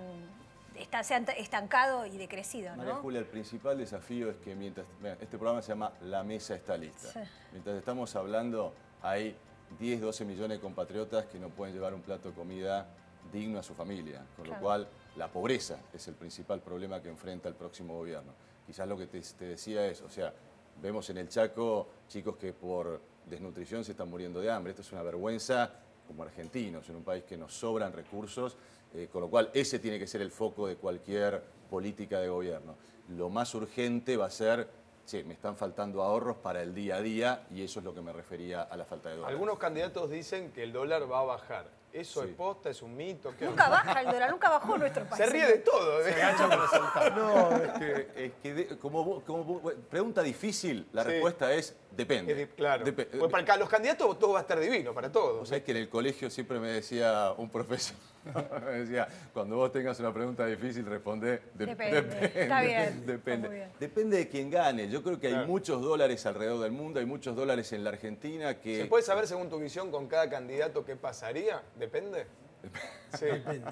se han estancado y decrecido,
María
¿no?
Julia, el principal desafío es que mientras... Este programa se llama La Mesa está lista.
Sí.
Mientras estamos hablando, hay 10, 12 millones de compatriotas que no pueden llevar un plato de comida digno a su familia. Con lo
Claro.
cual, la pobreza es el principal problema que enfrenta el próximo gobierno. Quizás lo que te decía es, o sea, vemos en el Chaco chicos que por desnutrición se están muriendo de hambre. Esto es una vergüenza como argentinos, en un país que nos sobran recursos, con lo cual ese tiene que ser el foco de cualquier política de gobierno. Lo más urgente va a ser, che, me están faltando ahorros para el día a día y eso es lo que me refería a la falta de dólares.
Algunos candidatos dicen que el dólar va a bajar. ¿Eso es posta? ¿Es un mito? ¿Qué
Nunca
onda?
baja el dólar, nunca bajó nuestro país.
Se ríe de todo.
Se agacha para saltar.
No, es que pregunta difícil, la
Sí.
respuesta es depende.
Claro. Pues para los candidatos todo va a estar divino, para todos.
Vos sabés que en el colegio siempre me decía un profesor, me decía, cuando vos tengas una pregunta difícil, responde
Depende. Está bien,
Depende.
está muy bien.
Depende de quién gane. Yo creo que hay
Claro.
muchos dólares alrededor del mundo, hay muchos dólares en la Argentina que...
¿Se puede saber, según tu visión, con cada candidato qué pasaría? ¿Depende? Sí.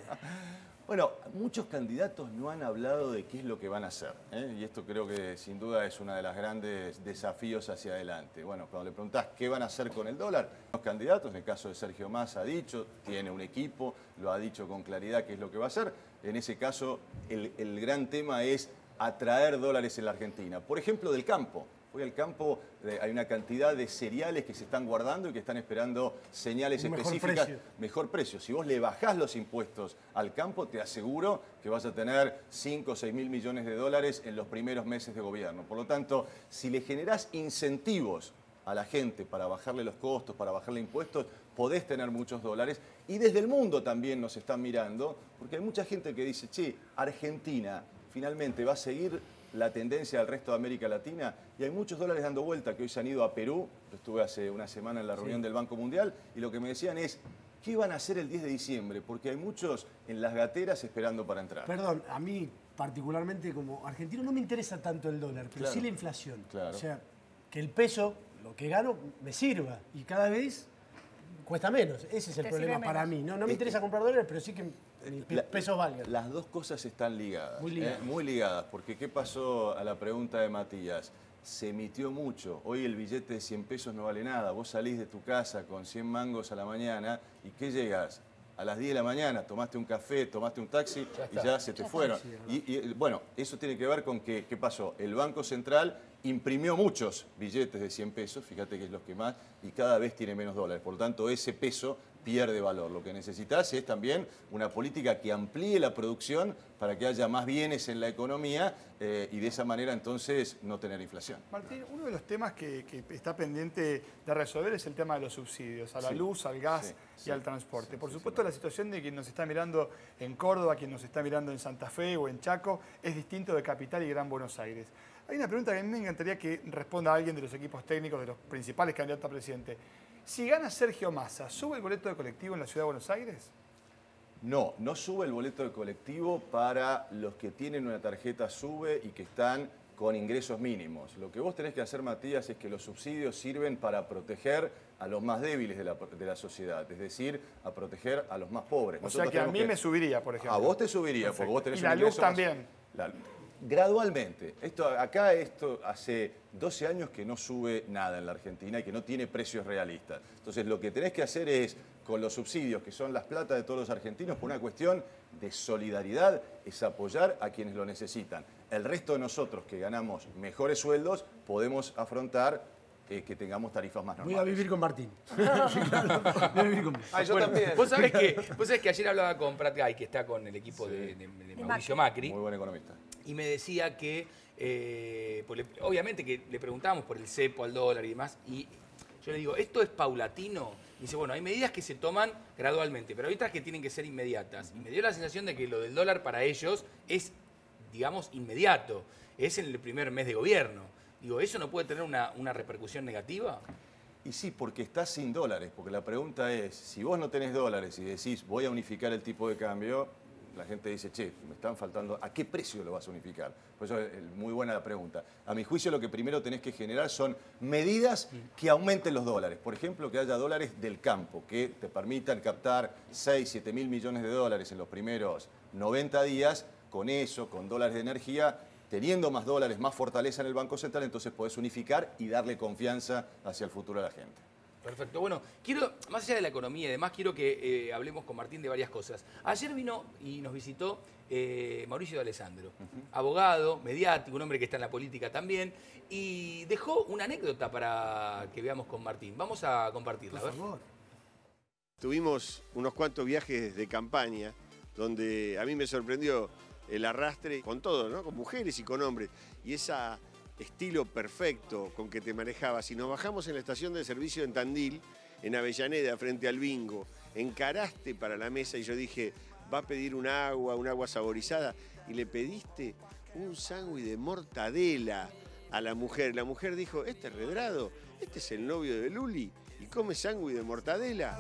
Bueno, muchos candidatos no han hablado de qué es lo que van a hacer, ¿eh? Y esto creo que sin duda es uno de los grandes desafíos hacia adelante. Bueno, cuando le preguntás qué van a hacer con el dólar, los candidatos, en el caso de Sergio Massa ha dicho, tiene un equipo, lo ha dicho con claridad qué es lo que va a hacer. En ese caso, el gran tema es atraer dólares en la Argentina. Por ejemplo, del campo. Hoy al campo hay una cantidad de cereales que se están guardando y que están esperando señales
Un mejor
específicas.
precio.
Mejor precio. Si vos le bajás los impuestos al campo, te aseguro que vas a tener 5 o 6 mil millones de dólares en los primeros meses de gobierno. Por lo tanto, si le generás incentivos a la gente para bajarle los costos, para bajarle impuestos, podés tener muchos dólares. Y desde el mundo también nos están mirando, porque hay mucha gente que dice, che, Argentina finalmente va a seguir la tendencia del resto de América Latina y hay muchos dólares dando vuelta que hoy se han ido a Perú. Yo estuve hace una semana en la reunión del Banco Mundial y lo que me decían es, ¿qué van a hacer el 10 de diciembre? Porque hay muchos en las gateras esperando para entrar.
Perdón, a mí particularmente como argentino no me interesa tanto el dólar, pero
Claro.
sí la inflación.
Claro.
O sea, que el peso, lo que gano, me sirva y cada vez cuesta menos. Ese es el
Te
problema
sirve
para
menos.
mí. No me interesa comprar dólares, pero sí que mis pesos valgan.
Las dos cosas están ligadas.
Muy ligadas.
Muy ligadas, porque ¿qué pasó a la pregunta de Matías? se emitió mucho. Hoy el billete de 100 pesos no vale nada. Vos salís de tu casa con 100 mangos a la mañana y ¿qué llegas? A las 10 de la mañana tomaste un café, tomaste un taxi y ya se te fueron. Y bueno, eso tiene que ver con que, ¿qué pasó? El Banco Central imprimió muchos billetes de 100 pesos, fíjate que es los que más, y cada vez tiene menos dólares. Por lo tanto, ese peso pierde valor. Lo que necesitas es también una política que amplíe la producción para que haya más bienes en la economía y de esa manera entonces no tener inflación.
Martín, uno de los temas que está pendiente de resolver es el tema de los subsidios, a la luz, al gas y al transporte. Por supuesto, la situación de quien nos está mirando en Córdoba, quien nos está mirando en Santa Fe o en Chaco, es distinto de Capital y Gran Buenos Aires. Hay una pregunta que a mí me encantaría que responda alguien de los equipos técnicos, de los principales candidatos a presidente. Si gana Sergio Massa, ¿sube el boleto de colectivo en la Ciudad de Buenos Aires?
No, no sube el boleto de colectivo para los que tienen una tarjeta SUBE y que están con ingresos mínimos. Lo que vos tenés que hacer, Matías, es que los subsidios sirven para proteger a los más débiles de la sociedad, es decir, a proteger a los más pobres.
O sea que a mí me subiría, por ejemplo.
A vos te subiría, porque vos tenés
un ingreso. ¿Y la luz también?
Gradualmente. Acá hace 12 años que no sube nada en la Argentina y que no tiene precios realistas. Entonces lo que tenés que hacer es, con los subsidios, que son las plata de todos los argentinos, por una cuestión de solidaridad, es apoyar a quienes lo necesitan. El resto de nosotros que ganamos mejores sueldos podemos afrontar que tengamos tarifas más normales.
Voy a vivir con Martín.
Yo también. Vos sabés que ayer hablaba con Prat Gay, que está con el equipo de Mauricio Macri.
Muy buen economista.
Y me decía que, obviamente que le preguntábamos por el cepo al dólar y demás, y yo le digo, ¿esto es paulatino? Y dice, bueno, hay medidas que se toman gradualmente, pero hay otras que tienen que ser inmediatas. Y me dio la sensación de que lo del dólar para ellos es, digamos, inmediato. Es en el primer mes de gobierno. Digo, ¿eso no puede tener una repercusión negativa?
Y sí, porque estás sin dólares, porque la pregunta es, si vos no tenés dólares y decís, voy a unificar el tipo de cambio, la gente dice, che, me están faltando, ¿a qué precio lo vas a unificar? Por eso es muy buena la pregunta. A mi juicio, lo que primero tenés que generar son medidas que aumenten los dólares. Por ejemplo, que haya dólares del campo, que te permitan captar 6, 7 mil millones de dólares en los primeros 90 días. Con eso, con dólares de energía, teniendo más dólares, más fortaleza en el Banco Central, entonces podés unificar y darle confianza hacia el futuro a la gente.
Perfecto. Bueno, quiero, más allá de la economía y demás, quiero que hablemos con Martín de varias cosas. Ayer vino y nos visitó Mauricio de Alessandro, abogado, mediático, un hombre que está en la política también, y dejó una anécdota para que veamos con Martín. Vamos a compartirla.
Por favor. Tuvimos unos cuantos viajes de campaña donde a mí me sorprendió el arrastre con todo, ¿no? Con mujeres y con hombres. Y ese estilo perfecto con que te manejabas. Y nos bajamos en la estación de servicio en Tandil, en Avellaneda, frente al bingo. Encaraste para la mesa y yo dije, va a pedir un agua saborizada. Y le pediste un sándwich de mortadela a la mujer. La mujer dijo, este es Redrado, este es el novio de Luli y come sándwich de mortadela.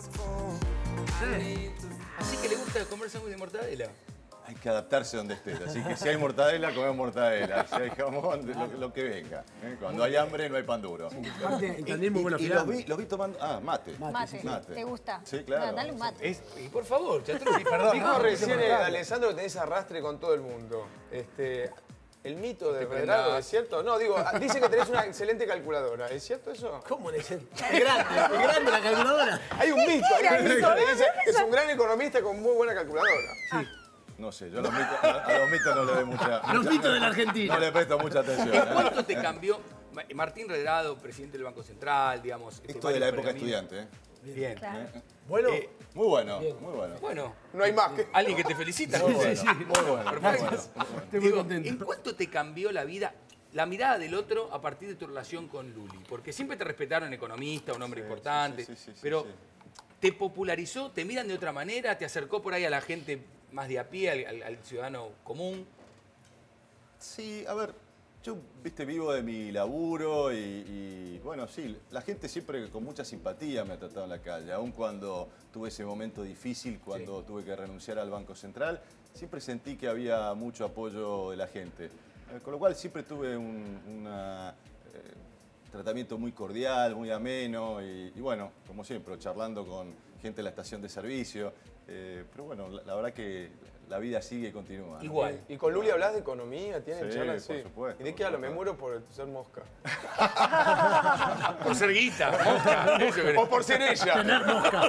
Así que le gusta comer sándwich de mortadela.
Hay que adaptarse donde estés, así que si hay mortadela, comemos mortadela, si hay jamón, lo que venga. Cuando hay hambre no hay pan duro. Y los vi tomando, mate.
Mate. ¿Te gusta?
Sí, claro.
Dale un mate.
Y por favor, ya te lo
perdón. Dijo recién Alessandro que tenés arrastre con todo el mundo. ¿El mito de Redrado es cierto? No, digo, dice que tenés una excelente calculadora. ¿Es cierto eso?
¿Cómo le dicen? Es grande la calculadora.
Hay un mito que dice, es un gran economista con muy buena calculadora.
Sí. No sé, yo a los mitos no le doy mucha...
Los mitos de la Argentina.
No le presto mucha atención.
¿En cuánto te cambió Martín Redrado, presidente del Banco Central, digamos?
Esto de la época estudiante, ¿eh?
Bien.
Claro.
Bueno.
Muy bueno,
bien.
muy bueno.
Bueno.
No hay más.
Alguien que te felicita.
Muy bueno,
Sí.
muy bueno.
Perfecto.
Estoy muy contento.
¿En cuánto te cambió la vida, la mirada del otro a partir de tu relación con Luli? Porque siempre te respetaron economista, un hombre importante, pero ¿te popularizó? ¿Te miran de otra manera? ¿Te acercó por ahí a la gente más de a pie, al ciudadano común?
Sí, a ver, yo vivo de mi laburo y bueno, sí, la gente siempre con mucha simpatía me ha tratado en la calle, aun cuando tuve ese momento difícil, cuando tuve que renunciar al Banco Central, siempre sentí que había mucho apoyo de la gente, con lo cual siempre tuve un tratamiento muy cordial, muy ameno y bueno, como siempre, charlando con gente en la estación de servicio. Pero bueno, la verdad que la vida sigue y continúa, ¿no?
Igual. ¿Y con Luli hablas de economía? ¿Tienen
Sí,
charlas?
por supuesto,
¿Y de qué hablo? Me muero por ser mosca.
Por ser guita, mosca.
O por ser ella.
Tener mosca.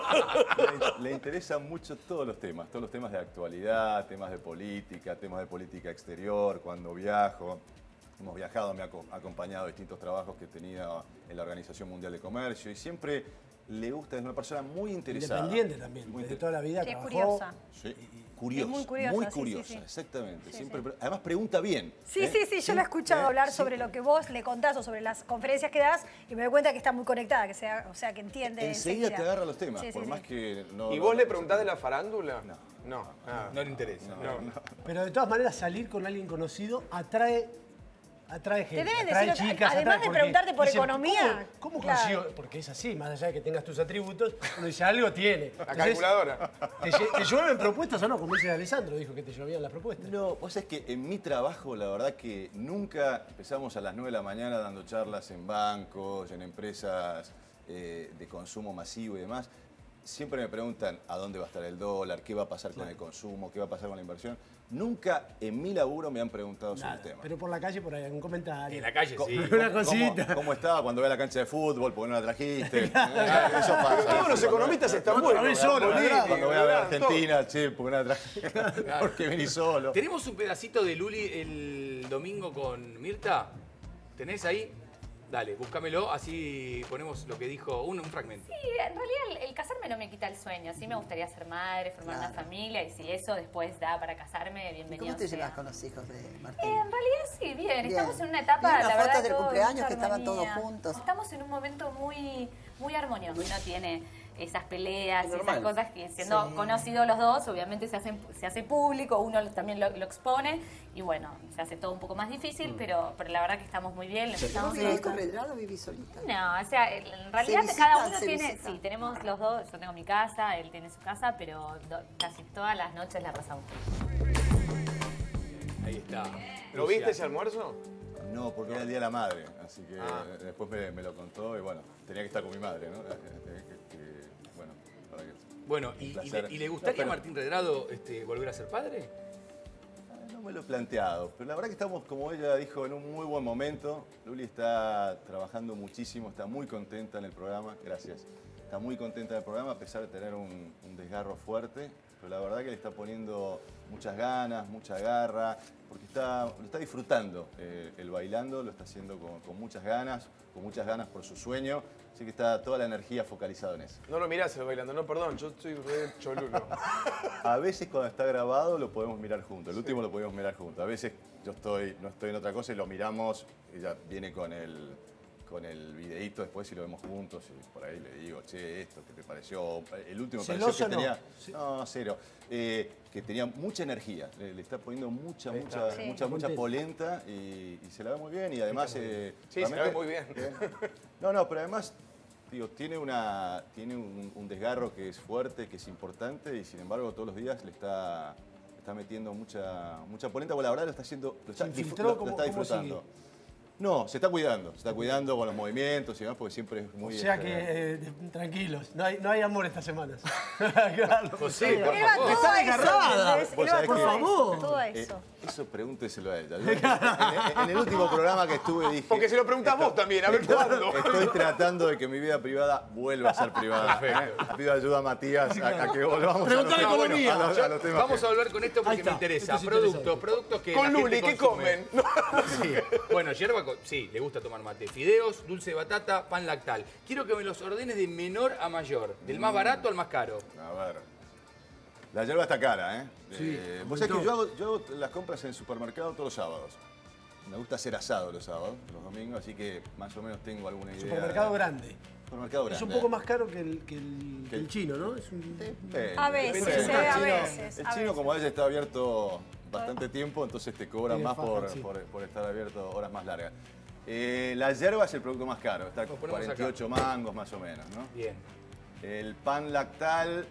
Le interesan mucho todos los temas de actualidad, temas de política exterior, cuando viajo. Hemos viajado, me ha acompañado a distintos trabajos que he tenido en la Organización Mundial de Comercio y siempre le gusta, es una persona muy interesada.
Independiente también, desde toda la vida
Sí, es
trabajó.
curiosa.
Sí, curiosa,
muy curiosa,
muy
sí,
curiosa,
sí, sí.
exactamente.
Sí,
Siempre,
sí.
Además pregunta bien.
Sí, yo la he escuchado hablar
Sí.
sobre lo que vos le contás o sobre las conferencias que das y me doy cuenta que está muy conectada, que que entiende.
Enseguida te agarra los temas,
Sí, sí,
por
sí.
más que no...
¿Y vos le preguntás de la farándula? No.
No le interesa.
No.
Pero de todas maneras, salir con alguien conocido atrae gente.
Te deben
atrae
decir,
chicas,
además
atrae
de
porque
preguntarte por
dicen,
economía.
¿Cómo
Claro.
consigo? Porque es así, más allá de que tengas tus atributos, uno dice, algo tiene.
La calculadora.
¿Te llueven propuestas o no? Como dice Alessandro, dijo que te llovían las propuestas.
No, vos sabés que en mi trabajo, la verdad que nunca empezamos a las 9 de la mañana dando charlas en bancos, en empresas de consumo masivo y demás. Siempre me preguntan a dónde va a estar el dólar, qué va a pasar con el consumo, qué va a pasar con la inversión. Nunca en mi laburo me han preguntado sobre el tema.
Pero por la calle, por ahí, algún comentario.
En la calle sí.
Una cosita.
¿Cómo estaba cuando ve a la cancha de fútbol? ¿Por qué no la trajiste? Eso pasa.
Todos los economistas están
Otra
buenos.
vez solo,
política,
Cuando ve a ver a
todo.
Argentina, che, ¿por qué no la trajiste? ¿Por qué venís solo?
¿Tenemos un pedacito de Luli el domingo con Mirta? ¿Tenés ahí? Dale, búscamelo, así ponemos lo que dijo, un fragmento.
Sí, en realidad el casarme no me quita el sueño. Sí me gustaría ser madre, formar una familia y si eso después da para casarme, bienvenido.
¿Cómo te
sea.
llevas con los hijos de Martín?
En realidad sí, bien.
Bien.
Estamos en una etapa,
Vi unas
la verdad,
fotos del
todo
cumpleaños
mucha
que estaban todos
armonía.
juntos.
Estamos en un momento muy armonioso. Uno tiene esas peleas y
Normal.
esas cosas que siendo
Sí.
conocidos los dos, obviamente se hace público, uno también lo expone y bueno, se hace todo un poco más difícil, pero la verdad que estamos muy bien. Lo
¿Vos
empezamos
vivís
todo.
con Redrado o vivís solita?
No, o sea, en realidad
Se
cada
visitan,
uno
se
tiene,
visitan.
sí, tenemos los dos, yo tengo mi casa, él tiene su casa, pero casi todas las noches la pasamos.
Ahí está.
¿Lo viste ese almuerzo?
No, porque era el Día de la Madre, así que después me lo contó y bueno, tenía que estar con mi madre, ¿no? Bueno, para que...
Bueno,
Un placer.
¿y le gustaría a
No, pero-
Martín Redrado volver a ser padre?
No me lo he planteado, pero la verdad que estamos, como ella dijo, en un muy buen momento. Luli está trabajando muchísimo, está muy contenta en el programa, gracias. Está muy contenta en el programa a pesar de tener un desgarro fuerte, pero la verdad que le está poniendo muchas ganas, mucha garra, porque lo está disfrutando el bailando, lo está haciendo con muchas ganas por su sueño, así que está toda la energía focalizada en eso.
No lo mirás el bailando, no, perdón, yo estoy re cholulo.
A veces cuando está grabado lo podemos mirar juntos, el último lo podemos mirar juntos. A veces yo no estoy en otra cosa y lo miramos, ella viene con el videíto después y lo vemos juntos y por ahí le digo, che, esto, ¿qué te pareció? El último me pareció que
¿Celoso no?
tenía... No, cero. Que tenía mucha energía, le está poniendo mucha polenta y se la ve muy bien y además...
Sí, se la ve muy bien.
No, pero además... Digo, tiene un desgarro que es fuerte, que es importante y sin embargo todos los días le está metiendo mucha polenta, porque la verdad lo está haciendo, lo está disfrutando. No, se está cuidando con los movimientos y demás, porque siempre es muy...
O sea que, tranquilos, no hay amor estas semanas.
José, por
Iba
favor.
todo
Está
a eso,
desgarrada.
¿entendés?
Vos
Iba
sabés
todo
que-
a eso, todo a eso.
Eso pregúnteselo a ella. Yo, en el último programa que estuve dije...
Porque se lo preguntás vos también, a ver cuándo.
Estoy tratando de que mi vida privada vuelva a ser privada. Pido ayuda a Matías a que volvamos
Preguntale economía.
a los temas.
Vamos a volver con esto porque
Ahí
me
está,
interesa.
esto es interesante.
Productos que
Con
la gente
Luli, ¿qué
consume.
comen?
Sí. Bueno, yerba, sí, le gusta tomar mate. Fideos, dulce de batata, pan lactal. Quiero que me los ordenes de menor a mayor, del más barato al más caro.
A ver. La yerba está cara, ¿eh?
Sí,
Vos sabés que yo hago las compras en el supermercado todos los sábados. Me gusta hacer asado los sábados, los domingos, así que más o menos tengo alguna idea.
Supermercado grande.
Supermercado grande.
Es un poco más caro que el chino, ¿no? Es un...
A veces,
Depende.
a
El chino-
veces,
El
a
chino,
veces.
como a veces está abierto bastante tiempo, entonces te cobran
Tiene
más
faja, sí.
por estar abierto horas más largas. La yerba es el producto más caro, está
Lo ponemos
48 mangos más o menos, ¿no?
Bien.
El pan lactal,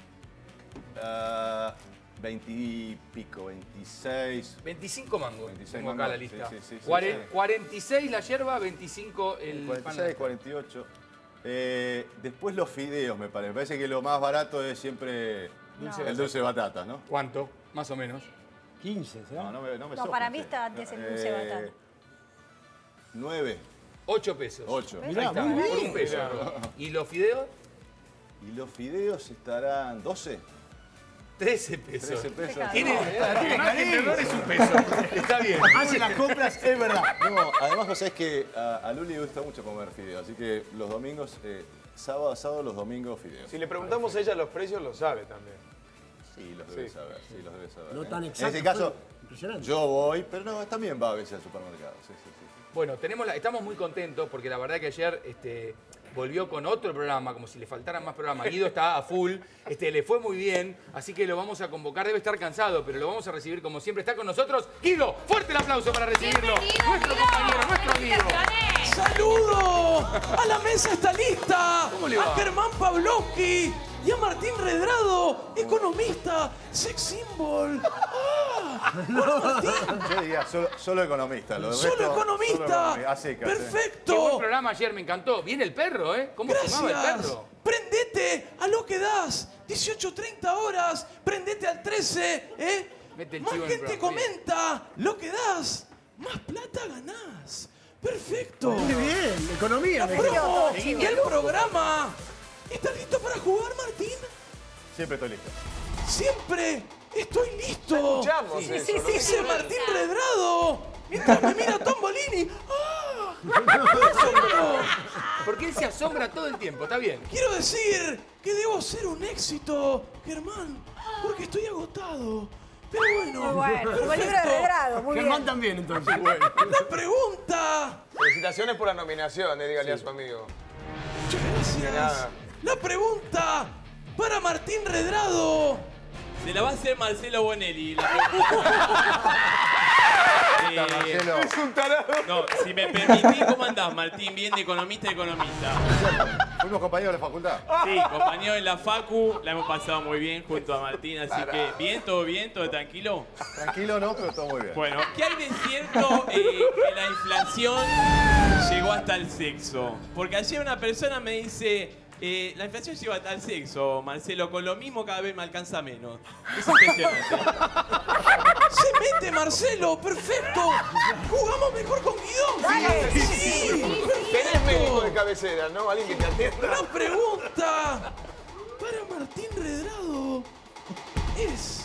20 y pico, 26.
25 mangos.
26
Tengo acá
mangos,
la lista.
sí.
46 la yerba, 25 el pan
46,
lactal.
48. Después los fideos, me parece. Me parece que lo más barato es siempre el dulce de batata, ¿no?
¿Cuánto? Más o menos.
15, ¿será?
No me
No, para mí está antes el dulce de batata.
9.
8 pesos.
8.
Mirá, ahí está,
muy bien.
por un peso. ¿Y los fideos?
Y los fideos estarán 12.
13 pesos.
13 pesos.
Tiene margen de error es un peso. Está bien.
Hace las compras, es verdad.
No, además vos sabés que a Luli le gusta mucho comer fideos, así que los domingos, sábado a sábado, los domingos fideos.
Si le preguntamos a ella los precios, lo sabe también.
Sí, los debe saber, sí, los debe saber.
No tan
En
exacto.
ese caso,
Impresionante.
yo voy, pero no, también va a veces al supermercado. Sí.
Bueno, estamos muy contentos porque la verdad que ayer volvió con otro programa, como si le faltaran más programas. Guido está a full, le fue muy bien, así que lo vamos a convocar. Debe estar cansado, pero lo vamos a recibir como siempre. Está con nosotros Guido. Fuerte el aplauso para recibirlo. Nuestro compañero, nuestro amigo.
¡Saludo! ¡A la mesa está lista!
¿Cómo le va?
A Germán Pavlovsky y a Martín Redrado, economista, sex symbol. ¡Ah! Martín.
Yo diría solo economista.
Solo economista.
A secas,
Perfecto.
Qué buen programa ayer, me encantó. Viene el perro, ¿eh? ¿Cómo fumaba el perro?
Prendete a lo que das. 18:30 horas. Prendete al 13, ¿eh?
Mete el
Más
chivo en el
gente
programa.
comenta lo que das. Más plata ganás. Perfecto.
Muy bien, economía.
La promo y el programa. ¿Estás listo para jugar, Martín?
Siempre estoy listo.
Siempre estoy listo.
Escuchamos eso, ¿no?
Dice Martín Redrado. Mientras me mira Tombolini. ¡Ah!
Porque él se asombra todo el tiempo, está bien.
Quiero decir que debo ser un éxito, Germán, porque estoy agotado. Pero bueno,
Muy bueno, como el libro de
perfecto.
Redrado, muy
Germán
bien.
también, entonces.
La pregunta.
Felicitaciones por la nominación, dígale a su amigo.
Muchas
De
gracias.
nada.
La pregunta para Martín Redrado.
Se la va a hacer Marcelo Bonelli.
Marcelo.
Es un tarado.
No, si me permitís, ¿cómo andás, Martín? Bien de economista a economista.
Fuimos compañeros de la facultad.
Sí, compañero en la Facu, la hemos pasado muy bien junto a Martín, así que bien, todo tranquilo.
Tranquilo, no, pero todo muy bien.
Bueno, ¿qué hay de cierto que la inflación llegó hasta el sexo? Porque ayer una persona me dice, la inflación llegó hasta el sexo, Marcelo, con lo mismo cada vez me alcanza menos. Es impresionante.
Se mete Marcelo, perfecto. Jugamos mejor con Guido. Sí,
Tenés médico de
perfecto.
cabecera, ¿no? Alguien que te atienda.
La pregunta para Martín Redrado es...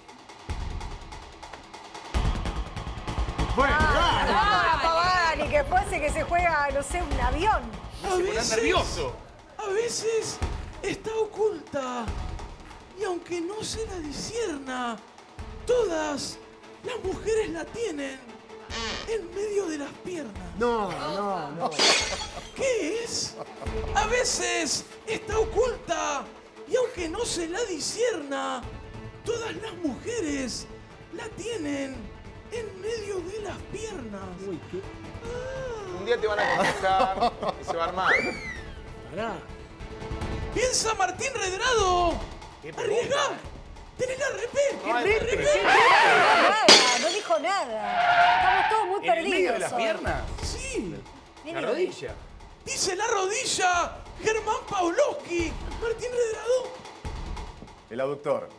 Bueno, claro.
No, pavada, ni que fuese que se juega, no sé, un avión.
Se pone nervioso.
A veces está oculta. Y aunque no se la discierna, todas las mujeres la tienen en medio de las piernas.
No.
¿Qué es? A veces está oculta. Y aunque no se la discierna, todas las mujeres la tienen en medio de las piernas.
Un día te van a contestar y se va a armar.
Pará.
Piensa Martín Redrado. Arriesga. Tenés la repente.
Nada, no dijo nada. Estamos todos muy
¿En el
perdidos.
medio de las
hoy.
piernas?
Sí.
La rodilla.
Dice la rodilla. Germán Pavlovsky. Martín Redrado.
El aductor.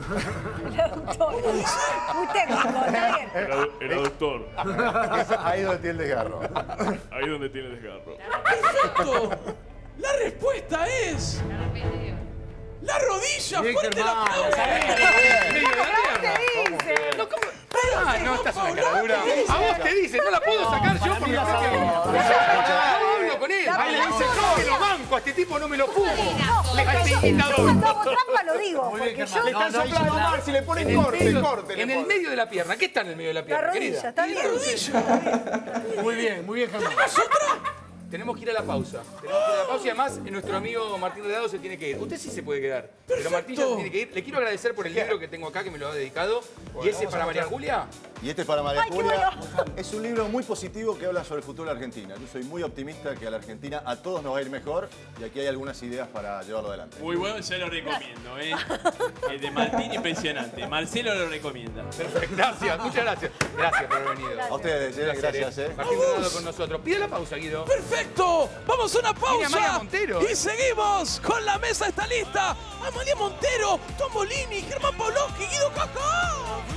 Muy técnico, está bien.
El aductor.
Ahí donde tiene el desgarro.
Ahí donde tiene el desgarro.
Perfecto. La respuesta es... La rodilla.
Bien,
Fuerte el
Germán,
aplauso.
¿En medio de la
¿Qué
pierna?
dice?
No, ¿cómo? Ah, no, estás una caradura. A vos te dice, no la puedo sacar yo porque no hablo con él. Ahí le dice, no me lo banco, a este tipo no me lo pudo. Le está imitador.
Cuando hago trampa lo digo, porque yo...
Le están soplando mal, si le ponen corte.
En el medio de la pierna. ¿Qué está en el medio de la
La
pierna,
rodilla,
querida?
está bien.
Muy bien, Germán.
Tenemos que ir a la pausa. Y además nuestro amigo Martín Redrado se tiene que ir. Usted sí se puede quedar. Pero Martín ya se tiene que ir. Le quiero agradecer por el libro que tengo acá, que me lo ha dedicado. Y ese es para María Julia.
Y este es para María Julia. Es un libro muy positivo que habla sobre el futuro de la Argentina. Yo soy muy optimista que a la Argentina a todos nos va a ir mejor y aquí hay algunas ideas para llevarlo adelante.
Muy bueno, yo lo recomiendo, ¿eh? El de Martín, impresionante. Marcelo lo recomienda.
Perfecto, muchas gracias. Gracias por haber venido.
A ustedes, gracias.
Martín Redrado con nosotros. Pide la pausa, Guido.
Perfecto. Perfecto. Vamos a una
Viene Amalia
pausa.
Montero,
Y seguimos con la mesa está lista. Amalia Montero, Tom Bolini, Germán Pavlovsky, Guido Casca.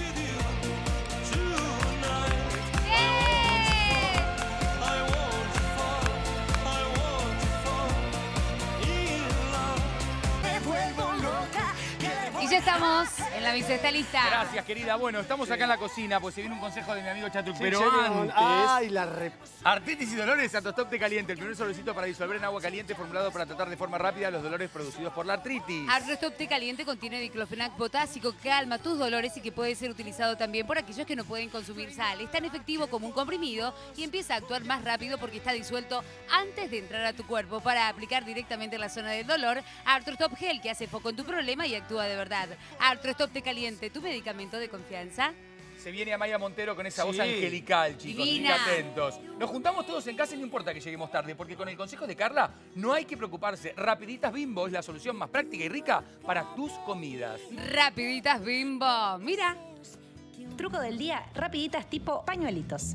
Y ya estamos en la mesa está lista.
Gracias, querida. Bueno, estamos acá en la cocina, pues se viene un consejo de mi amigo Chatuk,
Sí,
pero
señor.
antes...
Ay, la re...
Artritis y dolores, Artrostop Té Caliente, el primer solecito para disolver en agua caliente formulado para tratar de forma rápida los dolores producidos por la artritis.
Artrostop Té Caliente contiene diclofenac potásico que calma tus dolores y que puede ser utilizado también por aquellos que no pueden consumir sal. Es tan efectivo como un comprimido y empieza a actuar más rápido porque está disuelto antes de entrar a tu cuerpo para aplicar directamente en la zona del dolor. Artrostop Gel, que hace foco en tu problema y actúa de verdad. Artrostop Té Caliente, tu medicamento de confianza.
Se viene Amalia Montero con esa voz
Sí.
angelical, chicos.
Divina.
Así que atentos. Nos juntamos todos en casa y no importa que lleguemos tarde, porque con el consejo de Carla no hay que preocuparse. Rapiditas Bimbo es la solución más práctica y rica para tus comidas.
Rapiditas Bimbo. Mira.
Truco del día, rapiditas tipo pañuelitos.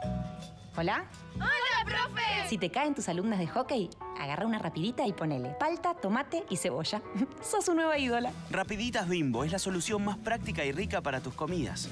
¿Hola?
¡Hola, profe!
Si te caen tus alumnas de hockey, agarra una rapidita y ponele palta, tomate y cebolla. Sos su nueva ídola.
Rapiditas Bimbo es la solución más práctica y rica para tus comidas.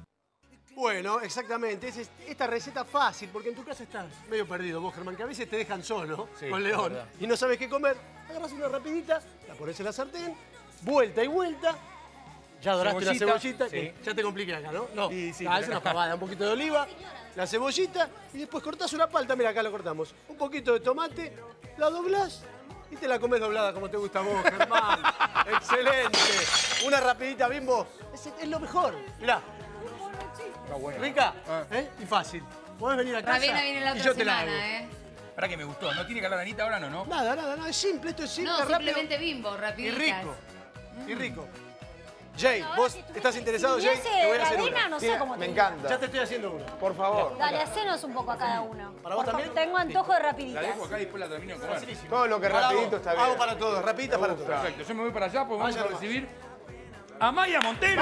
Bueno, exactamente. Esta receta fácil, porque en tu casa estás medio perdido vos, Germán, que a veces te dejan solo
Sí,
con
es
León
verdad.
y no sabes qué comer. Agarras una rapidita, la pones en la sartén, vuelta y vuelta. Ya doraste la cebollita,
sí.
que ya te compliqué acá, ¿no? No,
Sí, sí,
es
pero
una
acá.
pavada, un poquito de oliva, la cebollita y después cortás una palta, mira acá lo cortamos. Un poquito de tomate, la doblás y te la comes doblada como te gusta a vos, Germán. Excelente. Una rapidita, Bimbo, es lo mejor. Mirá.
Está bueno.
Rica, y fácil. Podés venir a casa
Ravena viene la
y
otra
yo te la
semana,
hago.
¿eh?
Para que me gustó. ¿No tiene que hablar Anita ahora, no?
Nada, es simple, esto es simple,
No,
rápido.
simplemente Bimbo,
Y
rapiditas.
rico, y rico. Jay, ¿vos estás interesado,
si
Jay?
hubiese
Te voy a hacer
avena,
una.
no sé cómo te
Me
digo.
encanta.
Ya te estoy haciendo una.
Por favor.
Dale, hacenos un poco a cada uno.
¿Para vos
Por
también?
favor, tengo antojo de
La
rapiditas.
dejo acá y después la termino de comer.
Todo lo que rapidito está bien.
Hago para todos, rapiditas para todos.
Perfecto. Yo me voy para allá, pues vamos
Vaya
a
nomás.
recibir a Amalia Montero.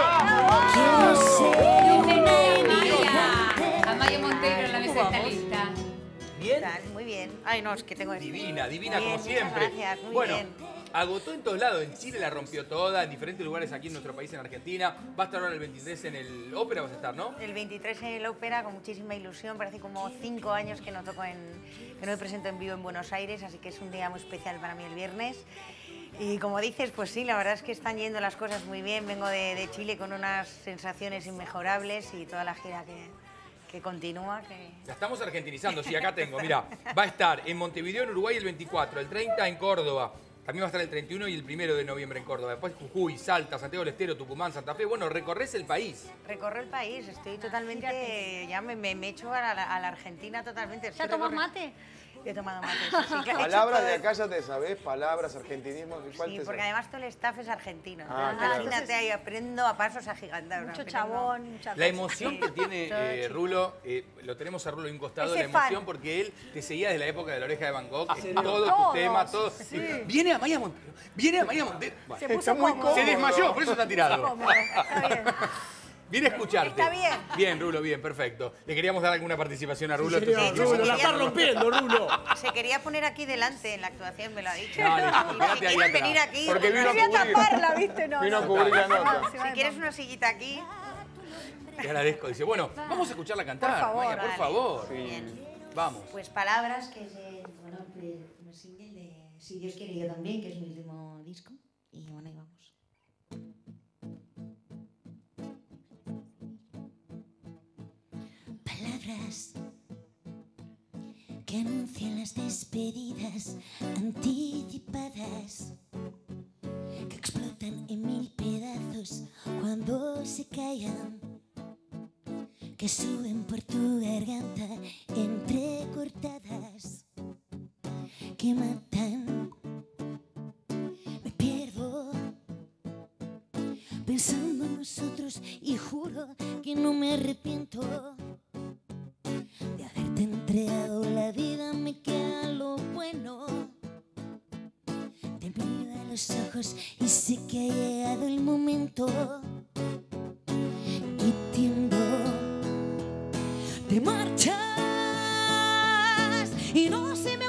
Amaya Montero en la mesa está lista.
¿Bien?
Muy bien. Ay, no, es que tengo...
Divina como
Bien,
siempre.
muchas gracias, muy
bueno,
bien.
agotó en todos lados. En Chile la rompió toda, en diferentes lugares aquí en nuestro país, en Argentina. Va a estar ahora el 23 en el Ópera, vas a estar, ¿no?
El 23 en el Ópera, con muchísima ilusión. Parece como 5 años que no toco que no me presento en vivo en Buenos Aires, así que es un día muy especial para mí el viernes. Y como dices, pues sí, la verdad es que están yendo las cosas muy bien. Vengo de Chile con unas sensaciones inmejorables y toda la gira que continúa.
La estamos argentinizando, sí, acá tengo. Mira, va a estar en Montevideo, en Uruguay, el 24, el 30 en Córdoba. También va a estar el 31 y el 1 de noviembre en Córdoba. Después Jujuy, Salta, Santiago del Estero, Tucumán, Santa Fe. Bueno, recorres el país.
Recorro el país, estoy totalmente... Ya me echo a la Argentina totalmente.
¿Ya tomás mate?
He tomado mate, sí, claro. He hecho
Palabras
todo
de
esto.
acá ya te sabés, palabras, argentinismos. ¿Cuál
Sí,
te
porque
sabés?
además todo el staff es argentino.
Ah,
Entonces,
claro.
imagínate, ahí aprendo a pasos agigantados.
Mucho chabón, mucha
La emoción que tiene
Todo chico.
Rulo, lo tenemos a Rulo en un costado,
Ese
la emoción
fan.
porque él te seguía desde la época de la oreja de Van Gogh, en
serio?
todos tus
Todos,
temas, todo.
sí.
Viene Amalia Montero, viene Amalia Montero.
Se puso cómodo.
Se desmayó, por eso está tirado.
Cómodo, está bien.
Viene a escucharte.
Está bien.
Bien, Rulo, bien, perfecto. Le queríamos dar alguna participación a Rulo.
señor,
Entonces,
Rulo, la está rompiendo, Rulo.
Se quería poner aquí delante en la actuación, me lo ha dicho.
No, le dijimos,
Y
quédate
si
ahí
quieren
atrás.
venir aquí...
Porque vino a
Quería
cubrir.
taparla, ¿viste? No,
Vino a
no.
cubrir la
Se va,
nota.
se va
Si
de
quieres
mamá.
una sillita aquí...
te agradezco. Dice, bueno, vamos a escucharla cantar.
Por favor,
Amalia, por
dale.
favor.
Bien.
Vamos.
Pues Palabras, que es el primer single de Si Dios quiere yo también, que es mi último disco. Y bueno, ahí vamos.
Palabras que anuncian las despedidas anticipadas, que explotan en mil pedazos cuando se callan, que suben por tu garganta entrecortadas, que matan. Me pierdo pensando en nosotros y juro que no me arrepiento de haberte entregado la vida. Me queda lo bueno. Te miro a los ojos y sé que ha llegado el momento y tiendo. Te marchas y no se me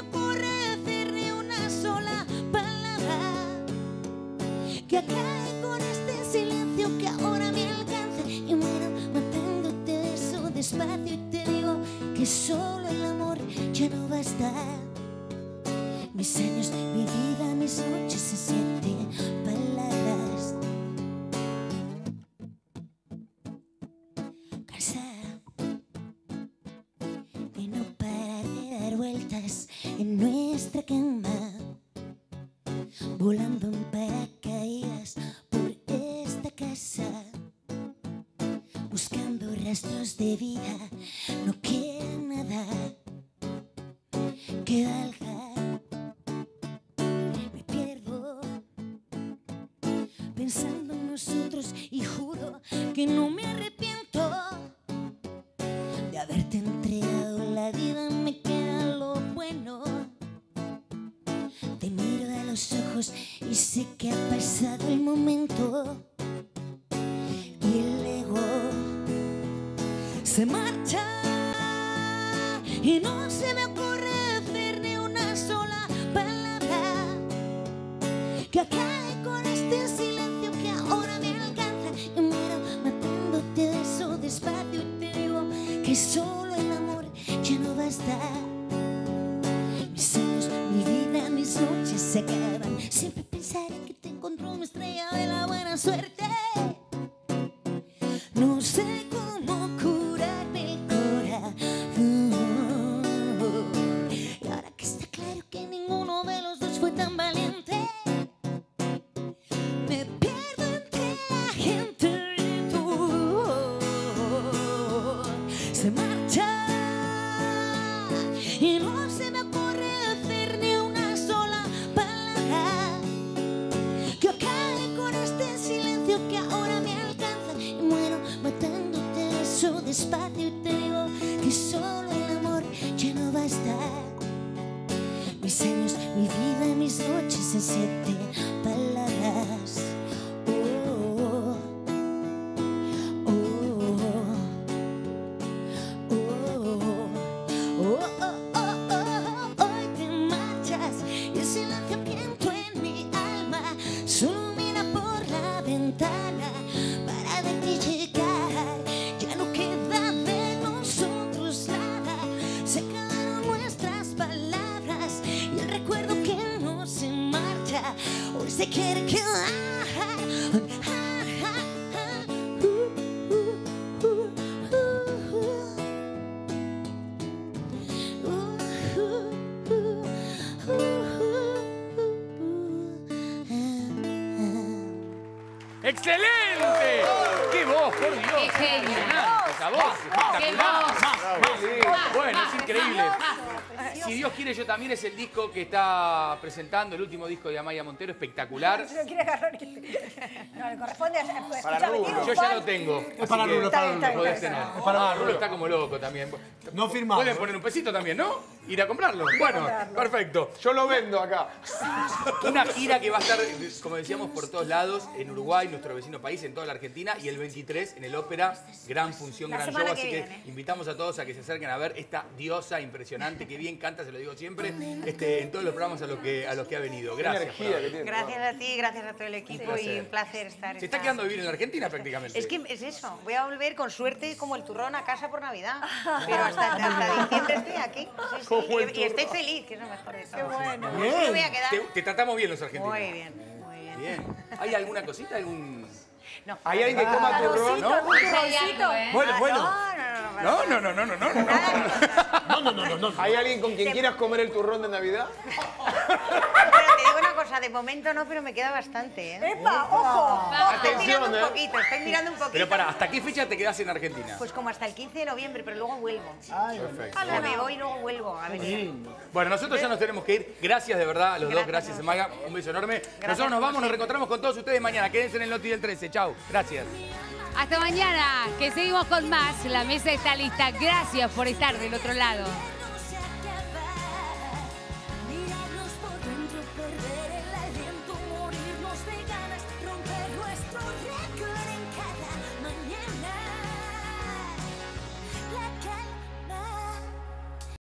que solo el amor ya no basta. Mis años, mi vida, mis noches en 7 palabras. Cansada de no parar de dar vueltas en nuestra cama, volando en paracaídas por esta casa, buscando rastros de vida. No queda nada que valga. Me pierdo pensando en nosotros y juro que no me arrepiento de haberte entregado la vida. Me queda lo bueno. Te miro a los ojos y sé que ha pasado el momento. Y el ego se marcha y no se me ocurre hacer ni una sola palabra que acabe con este silencio que ahora me alcanza. Y muero matándote de eso despacio y te digo que solo el amor ya no basta. Mis años, mi vida, mis noches se acaban. Siempre pensaré que te encontró una estrella de la buena suerte. No sé cómo curarme el corazón. Y ahora que está claro que ninguno de los dos fue tan valiente, me pierdo entre la gente y tú. Se marcha y no se me ocurre hacer ni una sola palabra que acabe con este silencio que ahora me alcanza. Y muero matándote eso despacio y te digo que solo el amor ya no basta. Mis años, mi vida, mis noches en 7 palabras. Oh, oh, oh, oh. Hoy te marchas y el silencio que entro en mi alma solo mira por la ventana para verte llegar. Ya no queda de nosotros nada, se acabaron nuestras palabras y el recuerdo que no se marcha hoy se quiere quedar.
¡Excelente! ¡Qué voz, por Dios!
¡Qué genio!
¡Esa voz!
¡Qué
¡Espectacular! Bueno, es increíble. Si Dios quiere, yo también es el disco que está presentando, el último disco de Amaya Montero, espectacular.
Se lo quiere agarrar. No, le corresponde a...
Para Rulo. Yo ya lo tengo.
Es para Rulo,
Está
para Rulo.
Lo podés tener. Rulo está como loco también.
No firmamos.
Pueden poner un pesito también, ¿no? Ir a comprarlo. Bueno, perfecto.
Yo lo vendo acá.
Una gira que va a estar, como decíamos, por todos lados, en Uruguay, nuestro vecino país, en toda la Argentina, y el 23 en el Ópera, gran función,
La
gran show.
semana
Así
que
que
viene.
invitamos a todos a que se acerquen a ver esta diosa impresionante, que bien canta, se lo digo siempre, en todos los programas a los que ha venido. Gracias. por haber-
Gracias a ti, gracias a todo el equipo y un placer estar.
Se está quedando a vivir en la Argentina prácticamente.
Es que es eso, voy a volver con suerte como el turrón a casa por Navidad. Pero hasta diciembre estoy aquí. Sí, sí,
Como el
y estoy
turrón.
feliz, que es lo mejor de todo. Qué
bueno.
Bien. Me voy a quedar.
Te tratamos bien los argentinos.
Muy bien, muy bien.
Bien. ¿Hay alguna cosita? ¿Algún...?
No.
¿Hay alguien que coma turrón? ¿No?
¿Un turroncito?
Bueno, bueno.
No.
¿Hay alguien con quien quieras comer el turrón de Navidad?
Pero te digo una cosa, de momento no, pero me queda bastante, ¿eh?
¡Epa, ojo!
Estoy mirando un poquito, estoy mirando un poquito.
Pero para, ¿hasta qué fecha te quedás en Argentina?
Pues como hasta el 15 de noviembre, pero luego vuelvo.
Perfecto.
O sea, me voy y luego vuelvo a venir.
Bueno, nosotros ya nos tenemos que ir. Gracias de verdad a los dos. Gracias, Maga. Un beso enorme. Nosotros nos vamos, nos reencontramos con todos ustedes mañana. Quédense en el Noti del 13. Chau. Gracias.
Hasta mañana, que seguimos con más. La mesa está lista. Gracias por estar del otro lado.